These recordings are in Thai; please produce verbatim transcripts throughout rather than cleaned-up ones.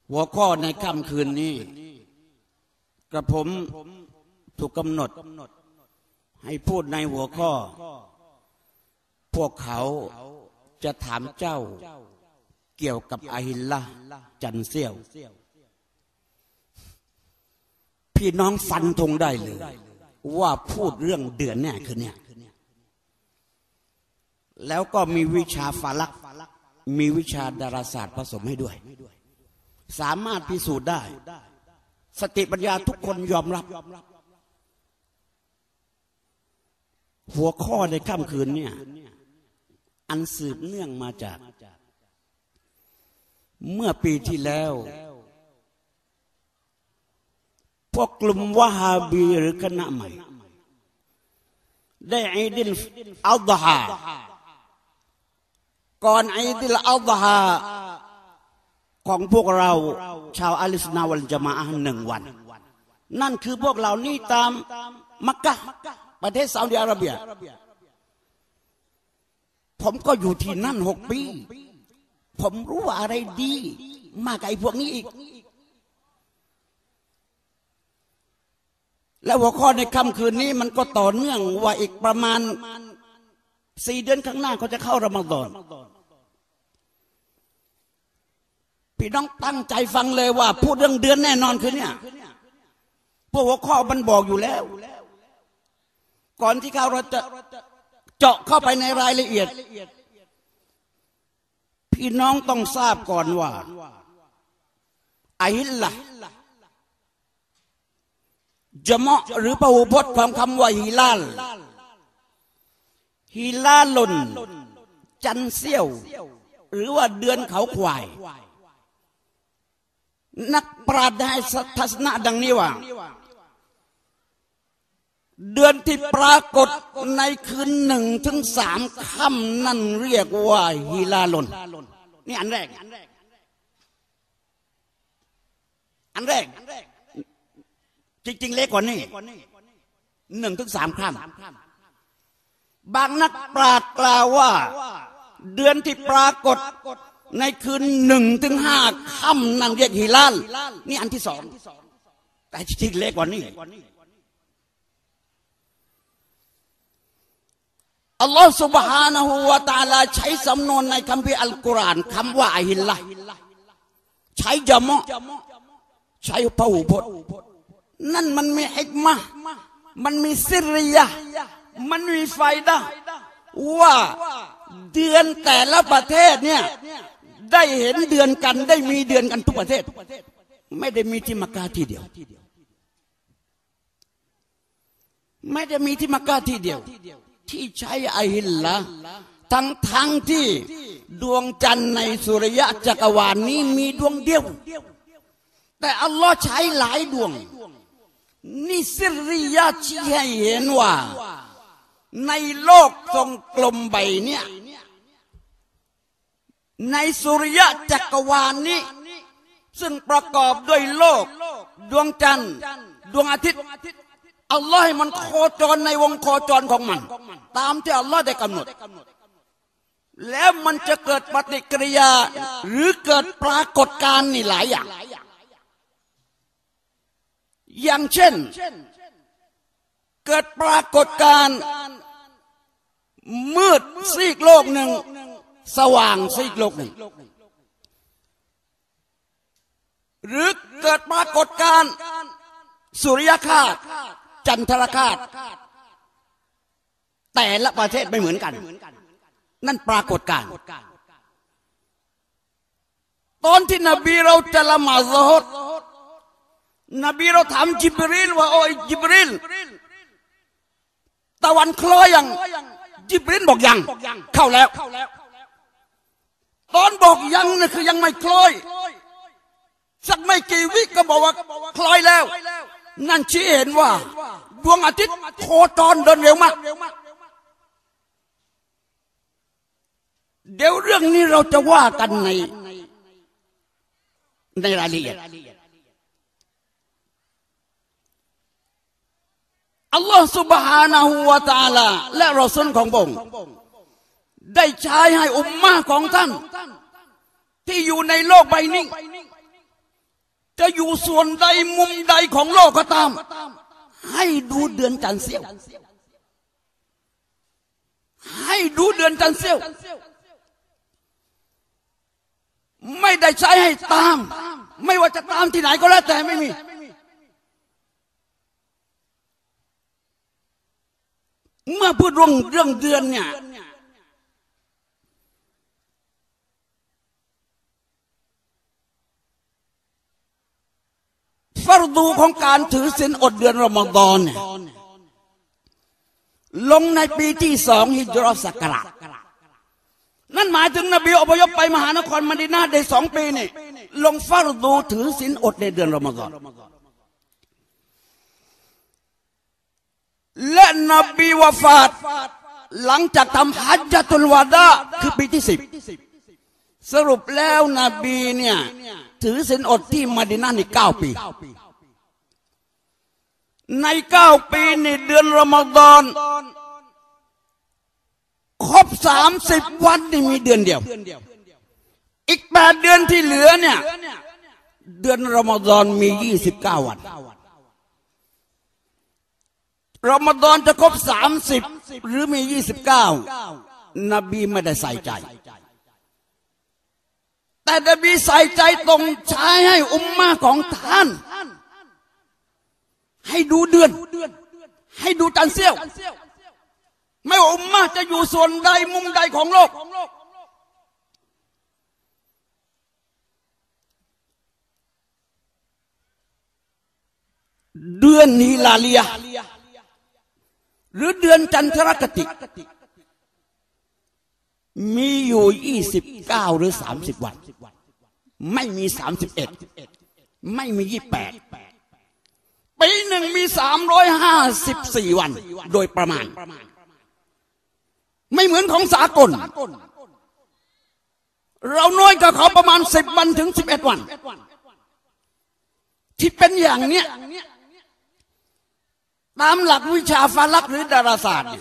หัวข้อในค่ำคืนนี้กระผมถูกกำหนดให้พูดในหัวข้อพวกเขาจะถามเจ้าเกี่ยวกับอาหิลละจันเซี่ยวพี่น้องฟันธงได้เลยว่าพูดเรื่องเดือนเนี่ยคือเนี่ยแล้วก็มีวิชาฟาลักมีวิชาดาราศาสตร์ผสมให้ด้วยสามารถพิสูจน์ได้สติปัญญาทุกคนยอมรับหัวข้อในค่ำคืนเนี่ยอันสืบเนื่องมาจากเมื่อปีที่แล้วพวกกลุ่มวะฮาบีหรือคณะใหม่ได้อีดิลอัฎฮาก่อนอีดิลอัฎฮาของพวกเราชาวอะห์ลุสซุนนะฮ์วัลญะมาอะฮ์หนึ่งวันนั่นคือพวกเรานี่ตามมักกะฮ์ประเทศซาอุดิอาระเบียผมก็อยู่ที่นั่นหกปีผมรู้ว่าอะไรดีมากกว่าไอ้พวกนี้อีกแล้วหัวข้อในค่ำคืนนี้มันก็ต่อเนื่องว่าอีกประมาณสี่เดือนข้างหน้าเขาจะเข้ารอมฎอนพี่น้องตั้งใจฟังเลยว่าพูดเรื่องเดือนแน่นอนคือเนี่ยพวกหัวข้อมันบอกอยู่แล้วก่อนที่เราจะเจาะเข้าไปในรายละเอียดพี่น้องต้องทราบก่อนว่าอาหิลละจะเหมาะหรือพหูพจน์ของคำว่าฮิลาลฮิลาลุนจันเซี่ยวหรือว่าเดือนเขาควายนักปราชญ์ได้ทัศนะดังนี้ว่าเดือนที่ปรากฏในคืนหนึ่งถึงสามค่ำนั่นเรียกว่าฮิลาลุนนี่อันแรกอันแรกจริงๆเล็กกว่านี้หนึ่งถึงสามค่ำบางนักปราชญ์กล่าวว่าเดือนที่ปรากฏในคืนหนึ่งถึงห้าค่ำนั่นเรียกฮิลาลนี่อันที่สองแต่จริงๆเล็กกว่านี้อัลลอฮฺ سبحانه และ تعالى ใช้สำนวนในคัมภีร์อัลกุรอานคำว่าอาหิลละใช้จะเหมาะใช้พหูพจน์นั่นมันมีฮิกมะห์มันมีซิริยะมันมีไฟดะว่าเดือนแต่ละประเทศเนี่ยได้เห็นเดือนกันได้มีเดือนกันทุกประเทศไม่ได้มีที่มักกะฮ์ที่เดียวไม่ได้มีที่มักกะฮ์ที่เดียวที่ใช้อาหิลละทั้งทั้งที่ดวงจันทร์ในสุริยะจักรวาลนี้มีดวงเดียวแต่อัลลอฮ์ใช้หลายดวงนี่ซิริยะชี้ให้เห็นว่าในโลกทรงกลมใบเนี่ยในสุริยะจักรวาลนี้ซึ่งประกอบด้วยโลกดวงจันทร์ดวงอาทิตย์อัลลอฮ์ให้มันโคจรในวงโคจรของมันตามที่อัลลอฮ์ได้กำหนดแล้วมันจะเกิดปฏิกิริยาหรือเกิดปรากฏการณ์นี่หลายอย่างอย่างเช่นเกิดปรากฏการณ์มืดซีกโลกหนึ่งสว่างซีกโลกหนึ่งหรือเกิดปรากฏการณ์สุริยคราสจันทรคราสแต่ละประเทศไม่เหมือนกันนั่นปรากฏการณ์ตอนที่นบีเราจะละหมาดซุฮรนบีเราถามจิบรีลว่าโอ้ยจิบรีลตะวันคล้อยยังจิบรีลบอกยังเข้าแล้วตอนบอกยังนี่คือยังไม่คล้อยสักไม่กี่วิก็บอกว่าคล้อยแล้วนั่นชี้เห็นว่าดวงอาทิตย์โคจรเดินเร็วมากเดี๋ยวเรื่องนี้เราจะว่ากันในในรายละเอียดอัลลอฮฺ سبحانه และ تعالى และรอซูลของพระองค์ได้ใช้ให้อุมมะห์ของท่านที่อยู่ในโลกใบนี้จะอยู่ส่วนใดมุมใดของโลกก็ตามให้ดูเดือนจันทร์เสี้ยวให้ดูเดือนจันทร์เสี้ยวไม่ได้ใช้ให้ตามไม่ว่าจะตามที่ไหนก็แล้วแต่ไม่มีเมื่อพูดเรื่องเรื่องเดือนเนี่ยฟัรดูของการถือศีลอดเดือนรอมฎอนเนี่ยลงในปีที่สองฮิจเราะห์ศักราชนั่นหมายถึงนบีอพยพไปมหานครมะดีนะห์ได้สองปีนี่ลงฟัรดูถือศีลอดในเดือนรอมฎอนและนบีวะฟาตหลังจากทำฮัจญะตุลวะดาคือปีที่สิบสรุปแล้วนบีเนี่ยถือศีลอดที่มะดีนะห์นี่เก้าปีในเก้าปีในเดือนรอมฎอนครบสามสิบวันนี่มีเดือนเดียวอีกแปดเดือนที่เหลือเนี่ยเดือนรอมฎอนมียี่สิบเก้าวันรอมฎอนจะครบสามสิบหรือมียี่สิบเก้านบีไม่ได้ใส่ใจแต่นบีใส่ใจตรงใช้ให้อุมมะของท่านให้ดูเดือนให้ดูจันทร์เสี้ยวไม่ว่าอุมมะจะอยู่ส่วนใดมุมใดของโลกเดือนฮิลาลียะห์หรือเดือนจันทรคติมีอยู่ยี่สิบเก้าหรือสามสิบวันไม่มีสามสิบเอ็ดไม่มียี่สิบแปดปีหนึ่งมีสามร้อยห้าสิบสี่วันโดยประมาณไม่เหมือนของสากลเราน้อยกว่าเขาประมาณสิบวันถึงสิบเอ็ดวันที่เป็นอย่างเนี้ยตามหลักวิชาฟาลักหรือดาราศาสตร์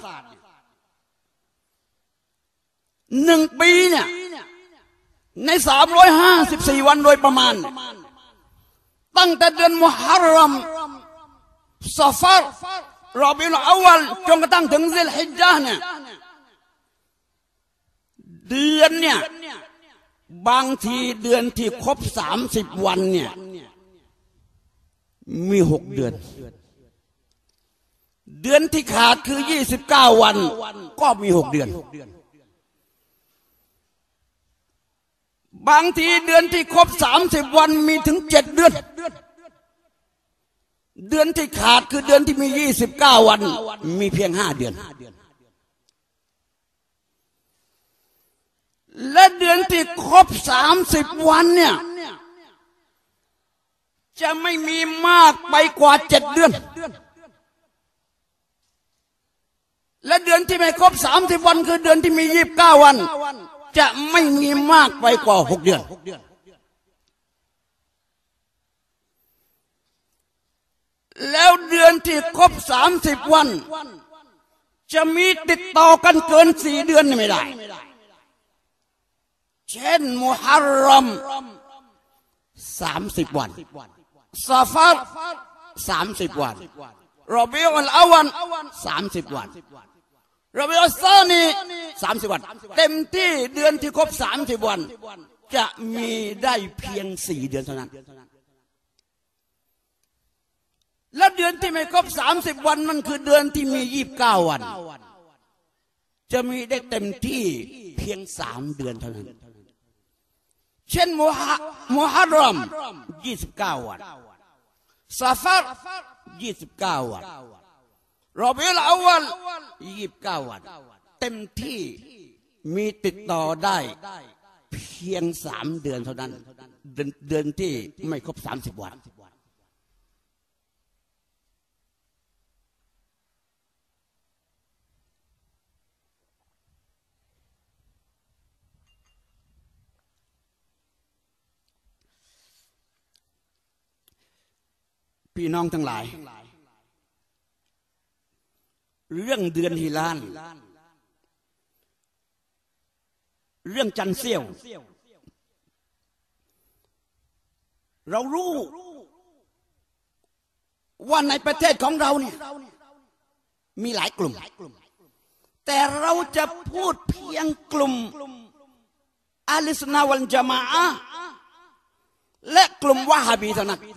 หนึ่งปีเนี่ยในสามร้อยห้าสิบสี่วันโดยประมาณตั้งแต่เดือนมุฮัรรอมซอฟัรรอบิอุลอวัลจนกระทั่งถึงซิลฮิจญะห์เนี่ยเดือนเนี่ยบางทีเดือนที่ครบสามสิบวันเนี่ยมีหกเดือนเดือนที่ขาดคือยี่สิบเก้าวันก็มีหกเดือนบางทีเดือนที่ครบสามสิบวันมีถึงเจ็ดเดือนเดือนที่ขาดคือเดือนที่มียี่สิบเก้าวันมีเพียงห้าเดือนและเดือนที่ครบสามสิบวันเนี่ยจะไม่มีมากไปกว่าเจ็ดเดือนและเดือนที่ไม่ครบสามสิบวันคือเดือนที่มียี่สิบเก้าวันจะไม่มีมากไปกว่าหกเดือนแล้วเดือนที่ครบสามสิบวันจะมีติดต่อกันเกินสี่เดือนไม่ได้เช่นมุฮัรรอมสามสิบวันซอฟัรสามสิบวันรอบิอุลอวัลสามสิบวันรอบิอุลซานีสามสิบวันเต็มที่เดือนที่ครบสามสิบวันจะมีได้เพียงสี่เดือนเท่านั้นและเดือนที่ไม่ครบสามสิบวันมันคือเดือนที่มียี่สิบเก้าวันจะมีได้เต็มที่เพียงสามเดือนเท่านั้นเช่นมุฮัรรอมยี่สิบเก้าวันซอฟัรยี่สิบเก้าวันรอบิอุลอวัลยี่สิบเก้าวันเต็มที่มีติดต่อได้เพียงสามเดือนเท่านั้นเดือนเดือนที่ไม่ครบสามสิบวันพี่น้องทั้งหลายเรื่องเดือนฮิลาลเรื่องจันทร์เสี้ยวเรารู้ว่าในประเทศของเราเนี่ยมีหลายกลุ่มแต่เราจะพูดเพียงกลุ่มอะห์ลุสซุนนะฮ์วัลญะมาอะห์และกลุ่มวะฮาบีเท่านั้น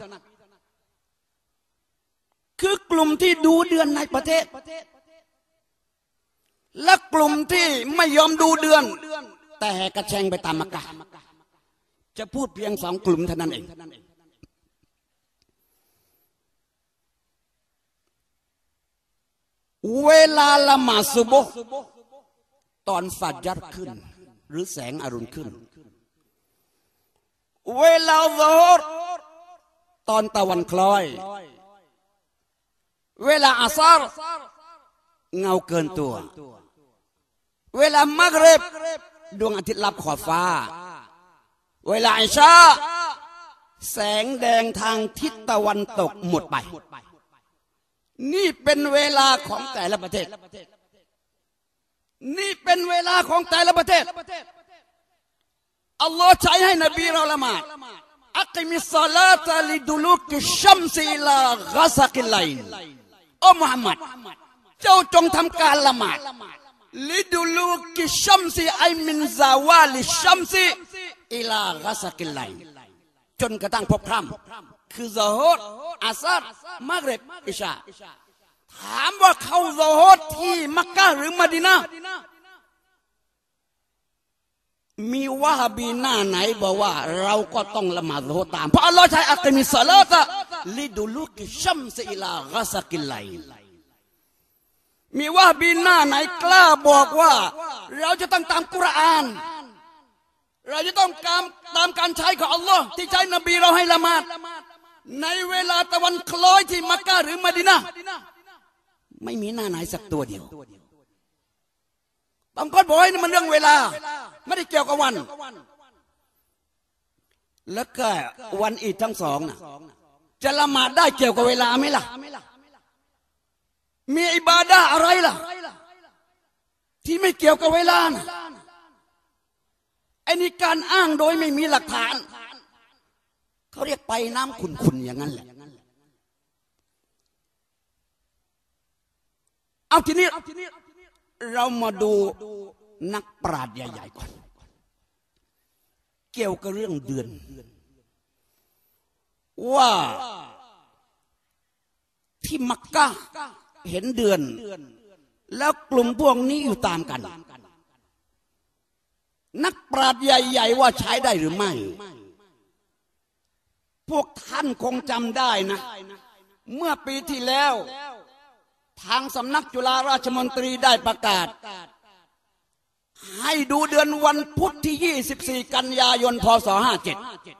คือกลุ่มที่ดูเดือนในประเทศและกลุ่มที่ไม่ยอมดูเดือนแต่กระแชงไปตามมักกะฮ์จะพูดเพียงสองกลุ่มเท่านั้นเองเวลาละหมาดซุบฮ์ตอนฟัจรขึ้นหรือแสงอรุณขึ้นเวลาซุฮรตอนตะวันคล้อยเวลาอัศรเงาเกินตัวเวลามักริบดวงอาทิตย์ลับขอบฟ้าเวลาอิชาแสงแดงทางทิศตะวันตกหมดไปนี่เป็นเวลาของแต่ละประเทศนี่เป็นเวลาของแต่ละประเทศอัลลอฮ์ใช้ให้นบีเราละหมาดอักิมิศศอลาตะลิดุลุกิชัมซิอิลาฆะซะกิลไลน์โอ้มุฮัมมัดเจ้าจงทำการละหมาดลิดุลุกิชัมซิไอมินซาวาลิชัมซิอิลาฆะซะกิลไลน์จนกระทั่งพบค่ำคือซุฮรอัสรมักริบอิชาถามว่าเขาซุฮรที่มักกะหรือมะดีนะห์มีวะฮาบีหน้าไหนบอกว่าเราก็ต้องละหมาดซุฮรตามเพราะอัลลอฮ์ใช้อักิมิศศอลาตะลิดุลุกิชัมซิอิลาฆะซะกิลไลน์มีวะฮาบีหน้าไหนกล้าบอกว่าเราจะต้องตามกุรอานเราจะต้องตามตามการใช้ของอัลลอฮ์ที่ใช้นบีเราให้ละหมาดในเวลาตะวันคล้อยที่มักกะหรือมะดีนะห์ไม่มีหน้าไหนสักตัวเดียวบางคนบอกให้มันเรื่องเวลาไม่ได้เกี่ยวกับวันแล้วก็วันอีดทั้งสองนะจะละหมาดได้เกี่ยวกับเวลาไหมล่ะมีอิบาดะห์อะไรล่ะที่ไม่เกี่ยวกับเวลานะไอ้นี่การอ้างโดยไม่มีหลักฐานเขาเรียกไปน้ำขุ่นๆอย่างนั้นแหละเอาทีนี้เรามาดูนักปราชญ์ใหญ่ๆก่อนเกี่ยวกับเรื่องเดือนว่าที่มักกะฮ์เห็นเดือนแล้วกลุ่มพวกนี้อยู่ตามกันนักปราชญ์ใหญ่ๆว่าใช้ได้หรือไม่พวกท่านคงจำได้นะเมื่อปีที่แล้วทางสำนักจุฬาราชมนตรีได้ประกาศให้ดูเดือนวันพุธที่ยี่สิบสี่กันยายนพศห้าสิบเจ็ด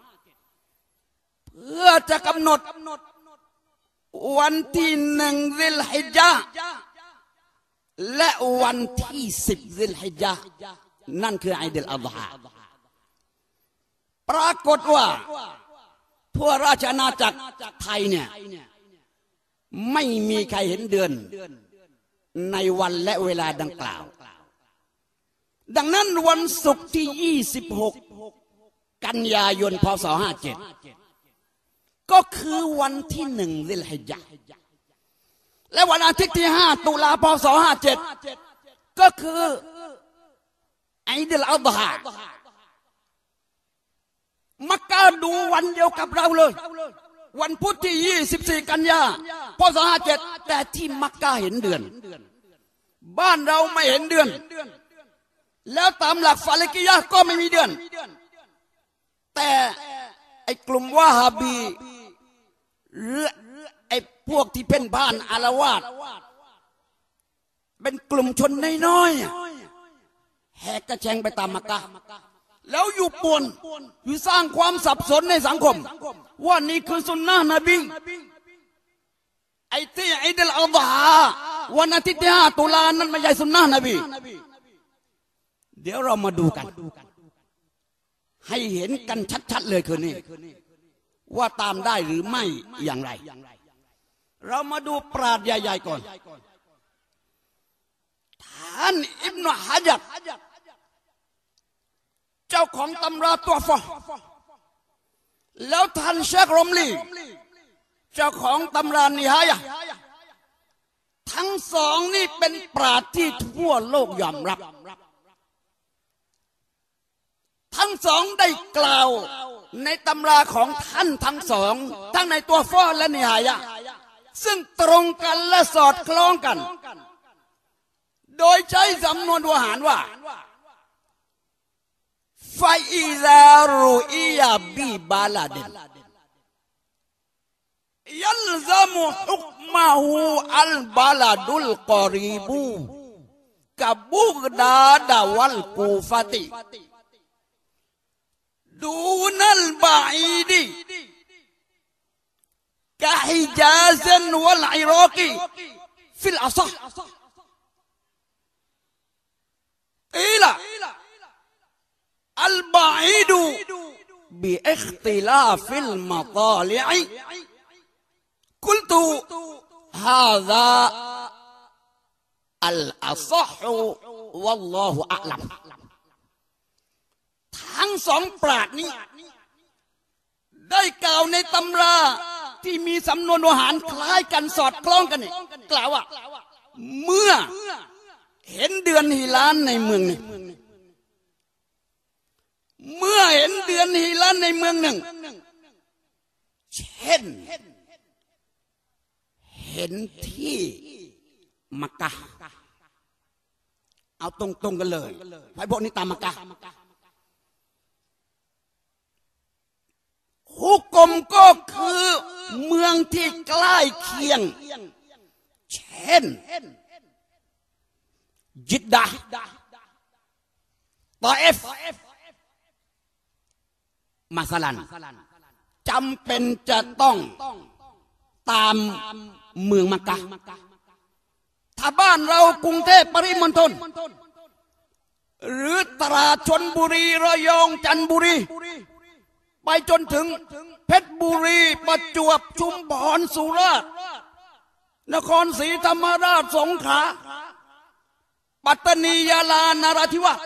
เพื่อจะกำหนดวันที่หนึ่งซิลฮิจญะห์และวันที่สิบซิลฮิจญะห์นั่นคืออีดุลอัฎฮาปรากฏว่าทั่วราชอาณาจักรไทยเนี่ยไม่มีใครเห็นเดือนในวันและเวลาดังกล่าวดังนั้นวันศุกร์ที่ยี่สิบหกกันยายนพศห้าสิบเจ็ดก็คือวันที่หนึ่งซิลฮิจญะห์และวันอาทิตย์ที่ห้าตุลาพศห้าสิบเจ็ดก็คืออีดุลอัฎฮามักกะฮ์ดูวันเดียวกับเราเลยวันพุธที่ยี่สิบสี่กันยาพศห้าสิบเจ็ดแต่ที่มักกะฮ์เห็นเดือนบ้านเราไม่เห็นเดือนแล้วตามหลักฟาลิกียะห์ก็ไม่มีเดือนแต่ไอ้กลุ่มวะฮาบีหรือไอ้พวกที่เพ่นพ่านอาละวาดเป็นกลุ่มชนน้อยๆแหกกระแชงไปตามมักกะฮ์แล้วอยู่ป่วนอยู่สร้างความสับสนในสังคมว่านี่คือสุนนะนบีไอ้ที่อีดุลอัฎฮาวันอาทิตย์ที่ห้าตุลานั้นไม่ใช่สุนนะนบีเดี๋ยวเรามาดูกันให้เห็นกันชัดๆเลยคืนนี้ว่าตามได้หรือไม่อย่างไรเรามาดูปราชญ์ใหญ่ๆก่อนท่านอิบนุฮะญัรเจ้าของตำราตัวฟะแล้วท่านเชครอมลีเจ้าของตำรานิฮายะห์ทั้งสองนี่เป็นปราชญ์ที่ทั่วโลกยอมรับทั้งสองได้กล่าวในตำราของท่านทั้งสองทั้งในตัวฟอและนิฮายะห์ซึ่งตรงกันและสอดคล้องกันโดยใช้สำนวนวหารว่าฟาอิซารุอียาบีบาลาดินยัลซามุฮุกมาฮูอัลบาลาดุลกอรีบูกับบุกดาดาวัลกูฟาติดูนัลบาอีดีกะฮิจาซันวัลอิรักีฟิลอัศห์อีละอัลบาอีดูบิอิคติลาฟิลมะฏาลิอกุลตุฮาซาอัลอัศห์วัลลอฮุอะลัมทั้งสองปราชญ์นี้ได้กล่าวในตำราที่มีสำนวนวหารคล้ายกันสอดคล้องกันนี่กล่าวว่าเมื่อเห็นเดือนฮิลาลในเมืองหนึ่งเมื่อเห็นเดือนฮิลาลในเมืองหนึ่งเช่นเห็นที่มักกะห์เอาตรงๆกันเลยไอ้พวกนี้ตามมักกะห์ฮุกกมก็คือเมืองที่ใกล้เคียงเช่นจิดดะห์ตออิฟมาสลันจำเป็นจะต้องตามเมืองมักกะห์ถ้าบ้านเรากรุงเทพปริมณฑลหรือตราดชลบุรีระยองจันทบุรีไปจนถึงเพชรบุรีประจวบชุมพรสุราษฎร์นครศรีธรรมราชสงขลาปัตตานียะลานราธิวาส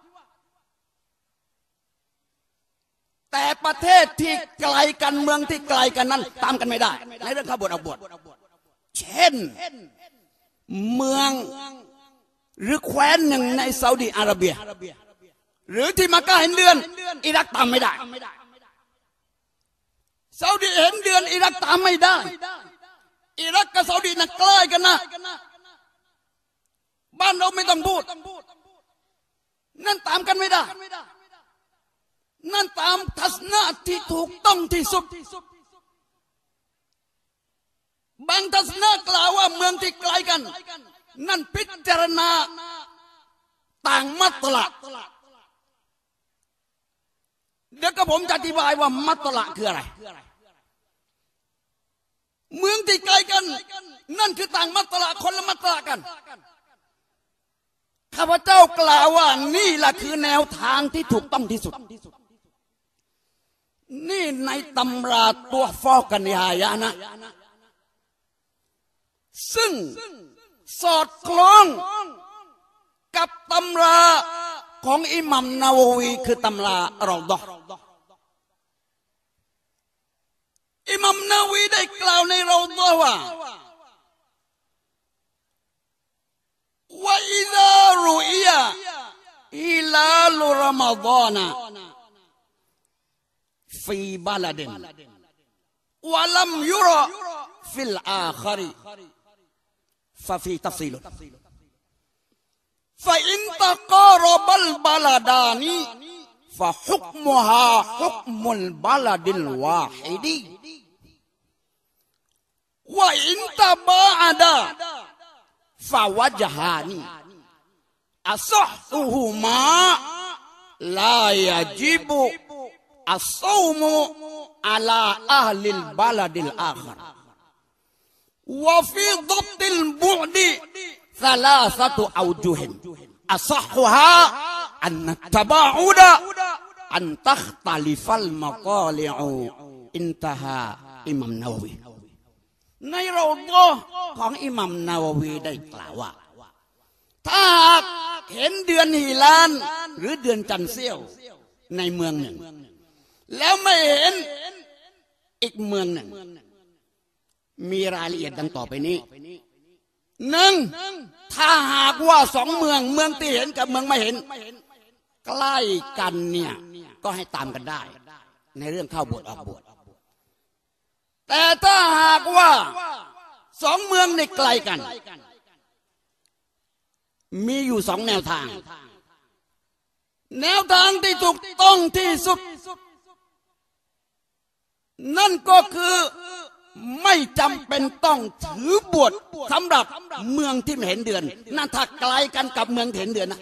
แต่ประเทศที่ไกลกันเมืองที่ไกลกันนั้นตามกันไม่ได้ในเรื่องขบวนอบบวชเช่นเมืองหรือแคว้นหนึ่งในซาอุดิอาระเบียหรือที่มักกะห์เห็นเดือนอิรักตามไม่ได้ซาอุดิเห็นเดือนอิรักตามไม่ได้อิรักกับซาอุดิน่ะใกล้กันนะบ้านเราไม่ต้องพูดนั่นตามกันไม่ได้นั่นตามทัศนะที่ถูกต้องที่สุดบางทัศนะกล่าวว่าเมืองที่ไกลกันนั่นพิจารณาต่างมัตละเดี๋ยวก็ผมจะอธิบายว่ามัตละคืออะไรเมืองที่ไกลกันนั่นคือต่างมัตละคนละมัตละกันข้าพเจ้ากล่าวว่านี่แหละคือแนวทางที่ถูกต้องที่สุดนี่ในตำราตัวฟอกันนิฮายะห์นะซึ่งสอดคล้องกับตำราของอิหมัมนาววีคือตำราเราดออิหมัมนาวีได้กล่าวในเราดอว่าว่าอิซารุอียาฮิลาลุรอมฎอนฟีบาลาดินวะลัมยุรอฟิลอาคารีฟะฟีตัฟซีลุฟะอินตะกอรบัลบาลาดานีฟะฮุกมุฮาฮุกมุลบาลาดิลวาฮิดีวะอินตะบาอะดาฟะวะจฮานีอัศฮุฮุมาลายะจิบุอัศซูมุอะลาอะฮลิลบาลาดิลอาคารวะฟีฎบติลบุอดิซะลาซะตุเอาจุฮินอัศฮุฮาอันนัตตะบะอุดะอันตัคตะลิฟัลมะกาลิอูอินตะฮาอิหมัมนาววีในเราดอของอิหมัมนาววีได้กล่าวว่าถ้าเห็นเดือนฮิลาลหรือเดือนจันทร์เสี้ยวในเมืองหนึ่งแล้วไม่เห็นอีกเมืองหนึ่งมีรายละเอียดดังต่อไปนี้หนึ่งถ้าหากว่าสองเมืองเมืองที่เห็นกับเมืองไม่เห็นใกล้กันเนี่ยก็ให้ตามกันได้ในเรื่องเข้าบวชออกบวชแต่ถ้าหากว่าสองเมืองในไกลกันมีอยู่สองแนวทางแนวทางที่ถูกต้องที่สุดนั่นก็คือไม่จำเป็นต้องถือบวชสำหรับเมืองที่ไม่เห็นเดือนนั่นถ้าไกลกันกับเมืองเห็นเดือนนะ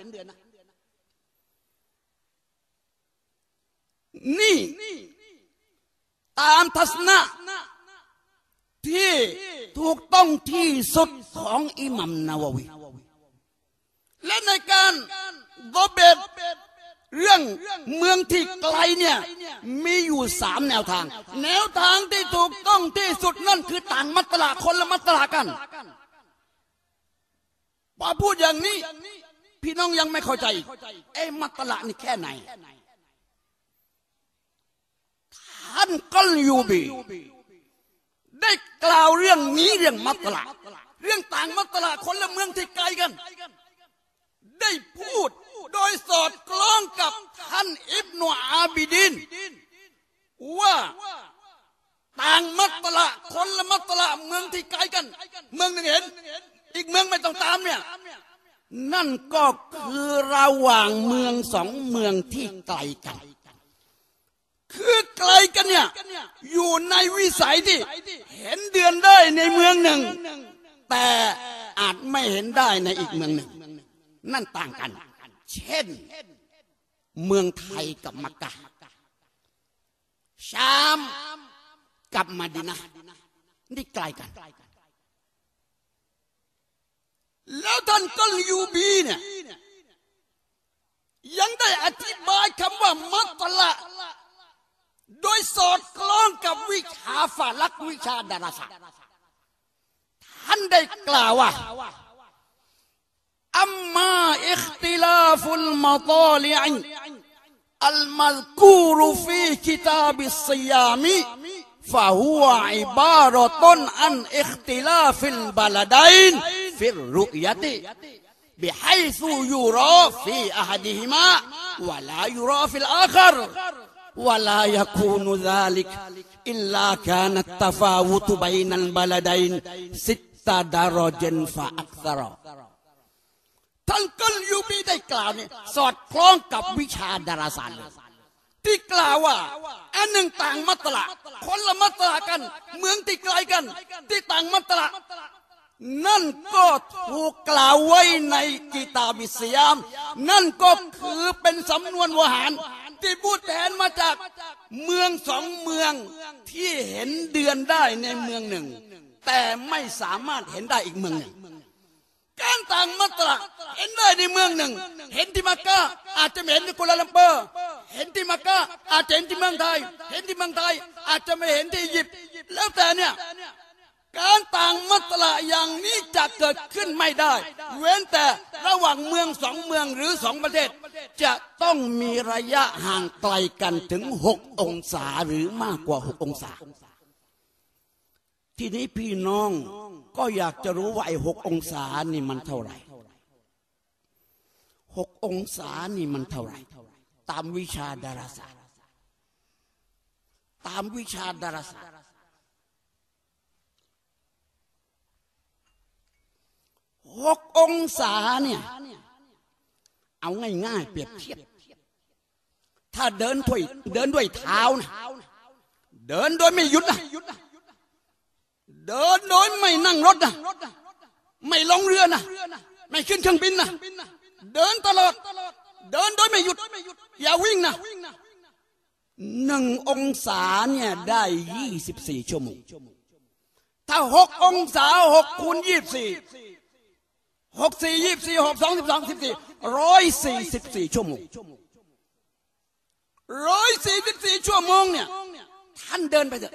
นี่ตามทัศนะที่ถูกต้องที่สุดของอิหมัมนาววีและในการดเบตเรื่องเมืองที่ไกลเนี่ยมีอยู่สามแนวทางแนวทางที่ถูกต้องที่สุดนั่นคือต่างมัตตละคนละมัตตละกันพอพูดอย่างนี้พี่น้องยังไม่เข้าใจเอ๊ะมัตตละนี่แค่ไหนท่านกัลยูบีได้กล่าวเรื่องนี้เรื่องมัตตละเรื่องต่างมัตตละคนละเมืองที่ไกลกันได้พูดโดยสอดคล้องกับท่านอิบนุอาบิดินว่าต่างมัตตละคนละมัตตละเมืองที่ไกลกันเมืองหนึ่งเห็นอีกเมืองไม่ต้องตามเนี่ยนั่นก็คือระหว่างเมืองสองเมืองที่ไกลกันคือไกลกันเนี่ยอยู่ในวิสัยที่เห็นเดือนได้ในเมืองหนึ่งแต่อาจไม่เห็นได้ในอีกเมืองหนึ่งนั่นต่างกันเช่นเมืองไทยกับมักกะฮ์ชามกับมะดีนะห์นี่ไกลกันแล้วท่านกัลยูบีเนี่ยยังได้อธิบายคำว่ามัตตละโดยสอดคล้องกับวิชาฟาลักวิชาดาราศาสตร์ท่านได้กล่าวว่าอัมมาอิคติลาฟุลมะฏอลิออัลมัซกูรฟีกิตาบิศซิยามิฟะฮุวะอิบาระตุนอันอิคติลาฟิลบะลดัยนฟิรรุยะติบิไฮซุยูราฟีอะฮัดิฮิมาวะลายูราฟิลอาคัรولا يكون ذلك إلا كان التفاوت بين البلدين ست درج فأكثر ท่านกัลยูบีได้กล่าวเนี่ยสอดคล้องกับวิชาดาราศาสตร์ที่กล่าวว่าอันหนึ่งต่างมัตตละคนละมัตตละกันเมืองที่ไกลกันที่ต่างมัตตละนั่นก็ถูกกล่าวไว้ในกิตาบิสยามนั่นก็คือเป็นสำนวนวหารที่พูดแทนมาจากเมืองสองเมืองที่เห็นเดือนได้ในเมืองหนึ่งแต่ไม่สามารถเห็นได้อีกเมืองหนึ่งการต่างมัตตละเห็นได้ในเมืองหนึ่งเห็นที่มักกะฮ์อาจจะไม่เห็นที่กัวลาลัมเปอร์เห็นที่มักกะฮ์อาจจะเห็นที่เมืองไทยเห็นที่เมืองไทยอาจจะไม่เห็นที่อียิปต์แล้วแต่เนี่ยการต่างมัตตละอย่างนี้จะเกิดขึ้นไม่ได้เว้นแต่ระหว่างเมืองสองเมืองหรือสองประเทศจะต้องมีระยะห่างไกลกันถึงหกองศาหรือมากกว่าหกองศาทีนี้พี่น้องก็อยากจะรู้ว่าไอ้หกองศานี่มันเท่าไหร่หกองศานี่มันเท่าไหร่ตามวิชาดาราศาสตร์ตามวิชาดาราศาสตร์หกองศาเนี่ยเอาง่ายๆเปรียบเทียบถ้าเดินด้วยเดินด้วยเท้านะเดินโดยไม่หยุดนะเดินโดยไม่นั่งรถนะไม่ลงเรือนะไม่ขึ้นเครื่องบินนะเดินตลอดเดินโดยไม่หยุดอย่าวิ่งนะหนึ่งองศาเนี่ยได้ยี่สิบสี่ชั่วโมงถ้าหกองศาหกคูณยี่สิบสี่หกสี่ยี่สี่หกสองสิบสองสิบสี่ร้อยสี่สิบสี่ชั่วโมงร้อยสี่สิบสี่ชั่วโมงเนี่ยท่านเดินไปเถอะ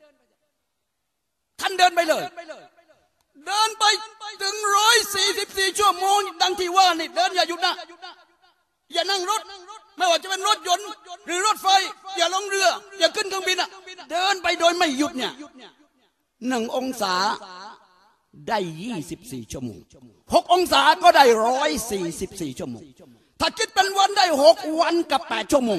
ท่านเดินไปเลยเดินไปถึงร้อยสี่สิบสี่ชั่วโมงดังที่ว่านี่เดินอย่าหยุดนะอย่านั่งรถไม่ว่าจะเป็นรถยนต์หรือรถไฟอย่าลงเรืออย่าขึ้นเครื่องบินอ่ะเดินไปโดยไม่หยุดเนี่ยหนึ่งองศาได้ยี่สิบสี่ชั่วโมงหกองศาก็ได้ร้อยสี่สิบสี่ชั่วโมงถ้าคิดเป็นวันได้หกวันกับแปดชั่วโมง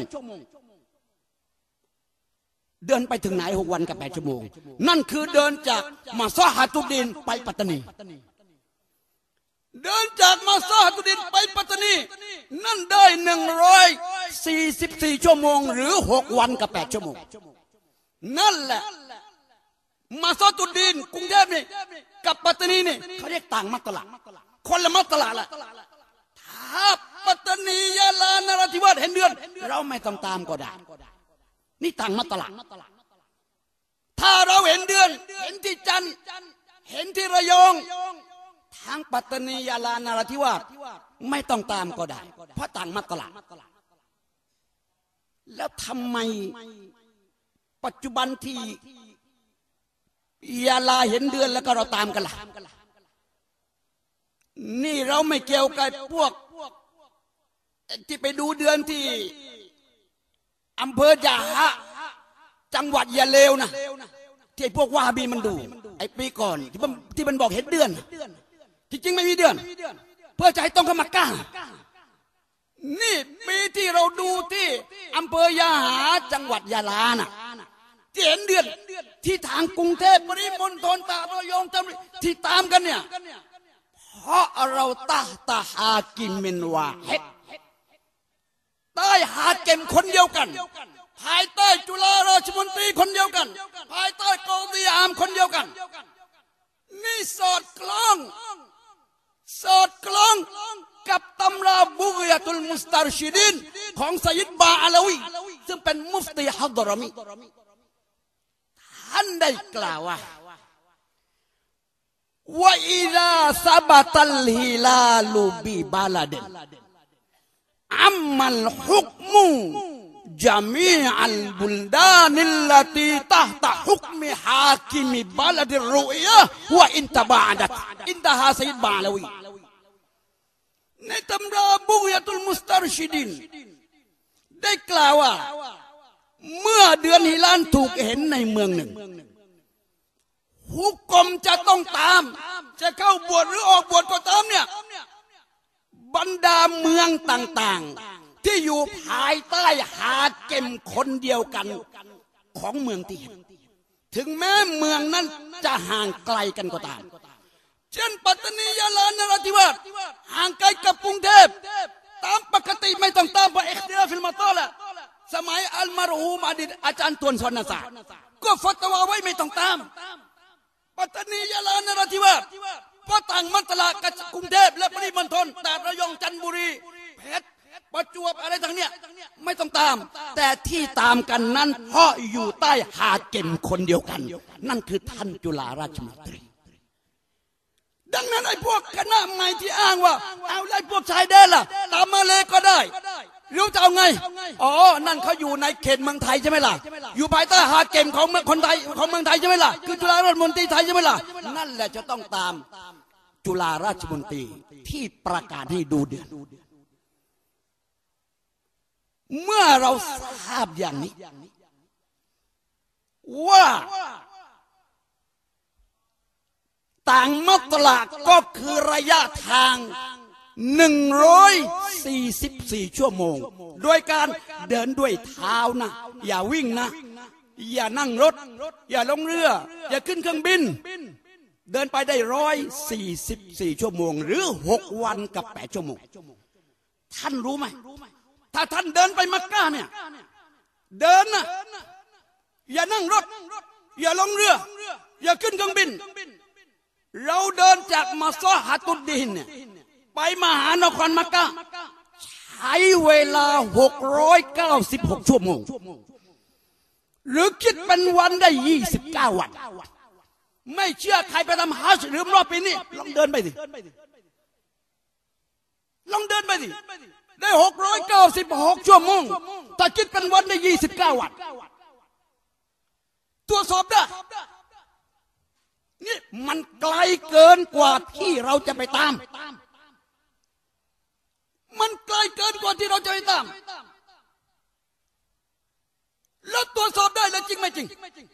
เดินไปถึงไหนหกวันกับแปดชั่วโมงนั่นคือเดินจากมาซาฮาตุดินไปปัตตานีเดินจากมาซาฮาตุดินไปปัตตานีนั่นได้หนึ่งร้อยสี่สิบสี่ชั่วโมงหรือหกวันกับแปดชั่วโมงนั่นแหละมาซาตุดินกรุงเทพนี่กับปัตตานีนี่เขาเรียกต่างมัตตละคนละมัตตละแหละถ้าปัตตานียะลานราธิวาสเห็นเดือนเราไม่ต้องตามก็ได้นี่ต่างมัตตละถ้าเราเห็นเดือนเห็นที่จันทร์เห็นที่ระยองทางปัตตานียะลานราธิวาสไม่ต้องตามก็ได้เพราะต่างมัตตละแล้วทำไมปัจจุบันที่ยะลาเห็นเดือนแล้วก็เราตามกันล่ะนี่เราไม่เกี่ยวกับพวกที่ไปดูเดือนที่อำเภอยะฮะจังหวัดยะเลวนะที่พวกวาฮาบีมันดูไอ้ปีก่อนที่มันที่มันบอกเห็นเดือนที่จริงไม่มีเดือนเพื่อจะให้ต้องเข้ามักกะนี่ปีที่เราดูที่อำเภอยะฮะจังหวัดยะลาน่ะที่เห็นเดือนที่ทางกรุงเทพปริมณฑลตากระยองที่ตามกันเนี่ยเพราะเราตาตาฮากิมมินวาเฮดใต้ฮาเกมคนเดียวกันภายใต้จุฬาราชมนตรีคนเดียวกันภายใต้กอฎีอามคนเดียวกันนี่สอดคล้องสอดคล้องกับตำราบุกยะตุลมุสตารชิดินของไซยิดบาอาลาวีซึ่งเป็นมุฟตีฮัดรอมีท่านได้กล่าวว่าว่าอิลาซาบัตัลฮิลาลูบิบาลาดินอัมมัลฮุกมูจามีอัลบุลดานิลลตีตะตะฮุกมิฮาคิมิบาลาดิรุยะวะอินตบาดัตอินตฮาไซยิดบาอาลาวีในตำราบุกยะตุลมุสตารชิดินได้กล่าวว่าเมื่อเดือนฮิลาลถูกเห็นในเมืองหนึ่งฮุกกมจะต้องตามจะเข้าบวชหรือออกบวชก็ตามเนี่ยบรรดาเมืองต่างๆที่อยู่ภายใต้ฮาเก็มคนเดียวกันของเมืองที่เห็นถึงแม้เมืองนั้นจะห่างไกลกันก็ตามเช่นปัตตานียะลานราธิวาสห่างไกลกับกรุงเทพตามปกติไม่ต้องตามเพราะอิคติลาฟิลมาตอละสมัยอัลมารฮูมอดีตอาจารย์ตวนสอนศาสตร์ก็ฟัตวาไว้ไม่ต้องตามปัตตานียะลานราธิวาสเพราะต่างมัตตละกับกรุงเทพและปริมณฑลแต่ระยองจันทบุรีเพชรประจวบอะไรทั้งเนี้ยไม่ต้องตามแต่ที่ตามกันนั้นเพราะอยู่ใต้ฮาเก็มคนเดียวกันนั่นคือท่านจุฬาราชมนตรีดังนั้นไอ้พวกคณะใหม่ที่อ้างว่าเอาไอ้พวกชายแดนล่ะตามมาเลยก็ได้รู้จะเอาไงอ๋อนั่นเขาอยู่ในเขตเมืองไทยใช่ไหมล่ะอยู่ภายใต้ฮาเก็มของคนไทยของเมืองไทยใช่ไหมล่ะคือจุฬาราชมนตรีไทยใช่ไหมล่ะนั่นแหละจะต้องตามจุฬาราชมนตรีที่ประกาศให้ดูเดือนเมื่อเราทราบอย่างนี้ว่าต่างมัตละก็คือระยะทางหนึ่งร้อยสี่สิบสี่ชั่วโมงโดยการเดินด้วยเท้านะอย่าวิ่งนะอย่านั่งรถอย่าลงเรืออย่าขึ้นเครื่องบินเดินไปได้ร้อยสี่สิบสี่ชั่วโมงหรือหกวันกับแปดชั่วโมงท่านรู้ไหมถ้าท่านเดินไปมักกะเนี่ยเดินนะอย่านั่งรถอย่าลงเรืออย่าขึ้นเครื่องบินเราเดินจากมาซาฮาตุดดินเนี่ยไปมหานครมักกะใช้เวลาหกร้อยเก้าสิบหกชั่วโมงหรือคิดเป็นวันได้ยี่สิบเก้าวันไม่เชื่อใครไปทำฮัจญ์หรือรอบปีนี้ลองเดินไปสิลองเดินไปสิได้หกร้อยเก้าสิบหกชั่วโมงถ้าคิดเป็นวันได้ยี่สิบเก้าวันตรวจสอบได้นี่มันไกลเกินกว่าที่เราจะไปตามมันไกลเกินกว่าที่เราจะไปตามแล้วตรวจสอบได้แล้วจริงไม่จริง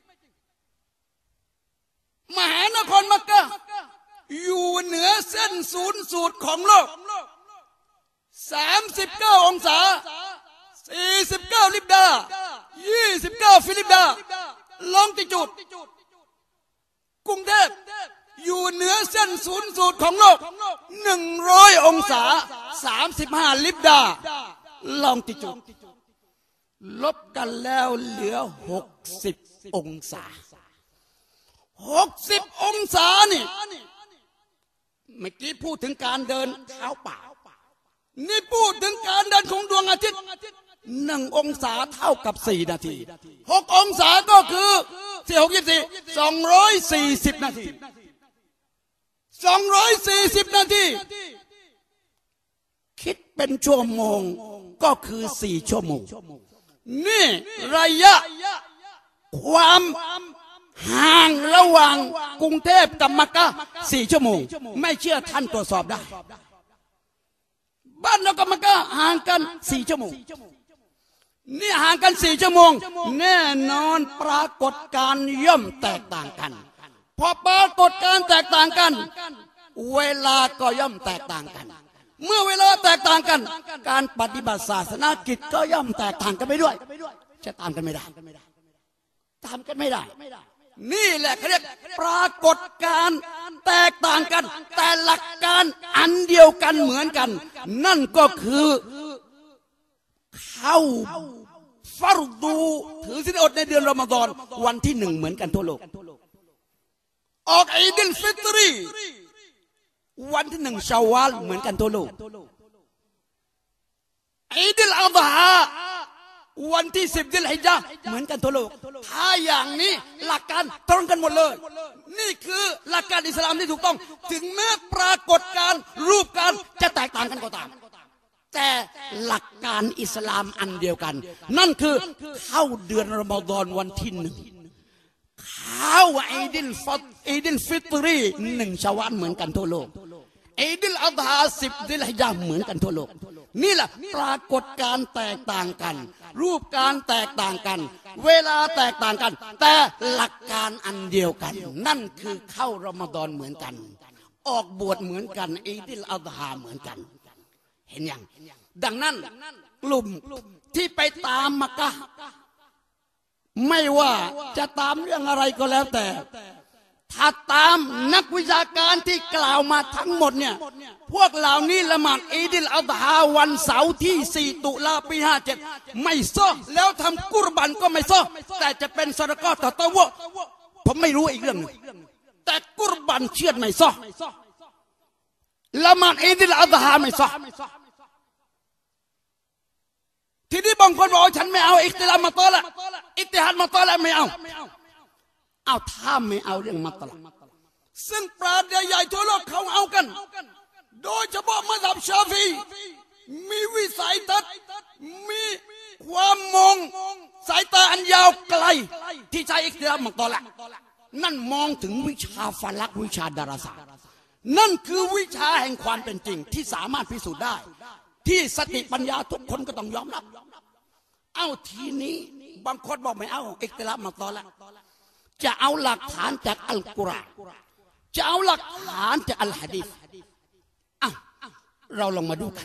ศูนย์สูตรของโลกสามสิบเก้าองศาสี่สิบเก้าลิบดายี่สิบเก้าฟิลิปดาลองติจูดกรุงเทพอยู่เหนือเส้นศูนย์สูตรของโลกหนึ่งร้อยองศาสามสิบห้าลิบดาลองติจูดลบกันแล้วเหลือหกสิบองศาหกสิบองศานี่เมื่อกี้พูดถึงการเดินเท้าเปล่านี่พูดถึงการเดินของดวงอาทิตย์หนึ่งองศาเท่ากับสี่นาทีหกองศาก็คือสี่หกยี่สี่สองร้อยสี่สิบนาทีสองร้อยสี่สิบนาทีคิดเป็นชั่วโมงก็คือสี่ชั่วโมงนี่ระยะความห่างระหว่างกรุงเทพกับมักกะสี่ชั่วโมงไม่เชื่อท่านตรวจสอบได้บ้านเรากับมักกะห่างกันสี่ชั่วโมงนี่ห่างกันสี่ชั่วโมงแน่นอนปรากฏการณ์ย่อมแตกต่างกันพอปรากฏการณ์แตกต่างกันเวลาก็ย่อมแตกต่างกันเมื่อเวลาแตกต่างกันการปฏิบัติศาสนากิจก็ย่อมแตกต่างกันไปด้วยจะตามกันไม่ได้ตามกันไม่ได้นี่แหละเขาเรียกปรากฏการณ์แตกต่างกันแต่หลักการอันเดียวกันเหมือนกันนั่นก็คือเข้าฟารดูถือศีลอดในเดือนรอมฎอนวันที่หนึ่งเหมือนกันทั่วโลกออกอีดิลฟิตรีวันที่หนึ่งชาวาลเหมือนกันทั่วโลกอีดิลอัฎฮาวันที่สิบดิลฮิจญะห์เหมือนกันทั่วโลกถ้าอย่างนี้หลักการตรงกันหมดเลยนี่คือหลักการอิสลามที่ถูกต้องถึงแม้ปรากฏการรูปการจะแตกต่างกันก็ตามแต่หลักการอิสลามอันเดียวกันนั่นคือเข้าเดือนรอมฎอนวันที่หนึ่งเข้าอีดิลฟัตอีดิลฟิตรีหนึ่งชาวาลเหมือนกันทั่วโลกอีดิลอัฎฮาสิบดิลฮิจญะห์เหมือนกันทั่วโลกนี่แหละปรากฏการแตกต่างกันรูปการแตกต่างกันเวลาแตกต่างกันแต่หลักการอันเดียวกันนั่นคือเข้ารอมฎอนเหมือนกันออกบวชเหมือนกันอีดิลอัฎฮาเหมือนกันเห็นยังดังนั้นกลุ่มที่ไปตามมักกะฮ์ไม่ว่าจะตามเรื่องอะไรก็แล้วแต่ถ้าตามนักวิชาการที่กล่าวมาทั้งหมดเนี่ยพวกเหล่านี้ละหมาดอีดิลอัฎฮาวันเสาร์ที่สี่ตุลาปีห้าเจ็ดไม่ซ้อแล้วทำกุรบันก็ไม่ซ้อแต่จะเป็นซะดะกอฮ์ตะตะวะผมไม่รู้อีกเรื่องนึงแต่กุรบันเชือดไม่ซ้อละหมาดอีดิลอัฎฮาไม่ซ้อทีนี้บางคนบอกฉันไม่เอาอิคติลาฟมาตอละอิติฮัดมาตอละไม่เอาเอาถ้าไม่เอาเรื่องมาตอละซึ่งปราชญ์ใหญ่ๆทั่วโลกเขาเอากันโดยเฉพาะมัซฮับชาฟีมีวิสัยทัศน์มีความมองสายตาอันยาวไกลที่ใช้อิคติลาฟมาตอละนั่นมองถึงวิชาฟะลักวิชาดาราศาสตร์นั่นคือวิชาแห่งความเป็นจริงที่สามารถพิสูจน์ได้ที่สติปัญญาทุกคนก็ต้องยอมรับเอาทีนี้บางคนบอกไม่เอาอิคติลาฟมาตอละจะเอาหลักฐานจากอัลกุรอานจะเอาหลักฐานจากอัลหะดีษอ้าวเราลองมาดูกัน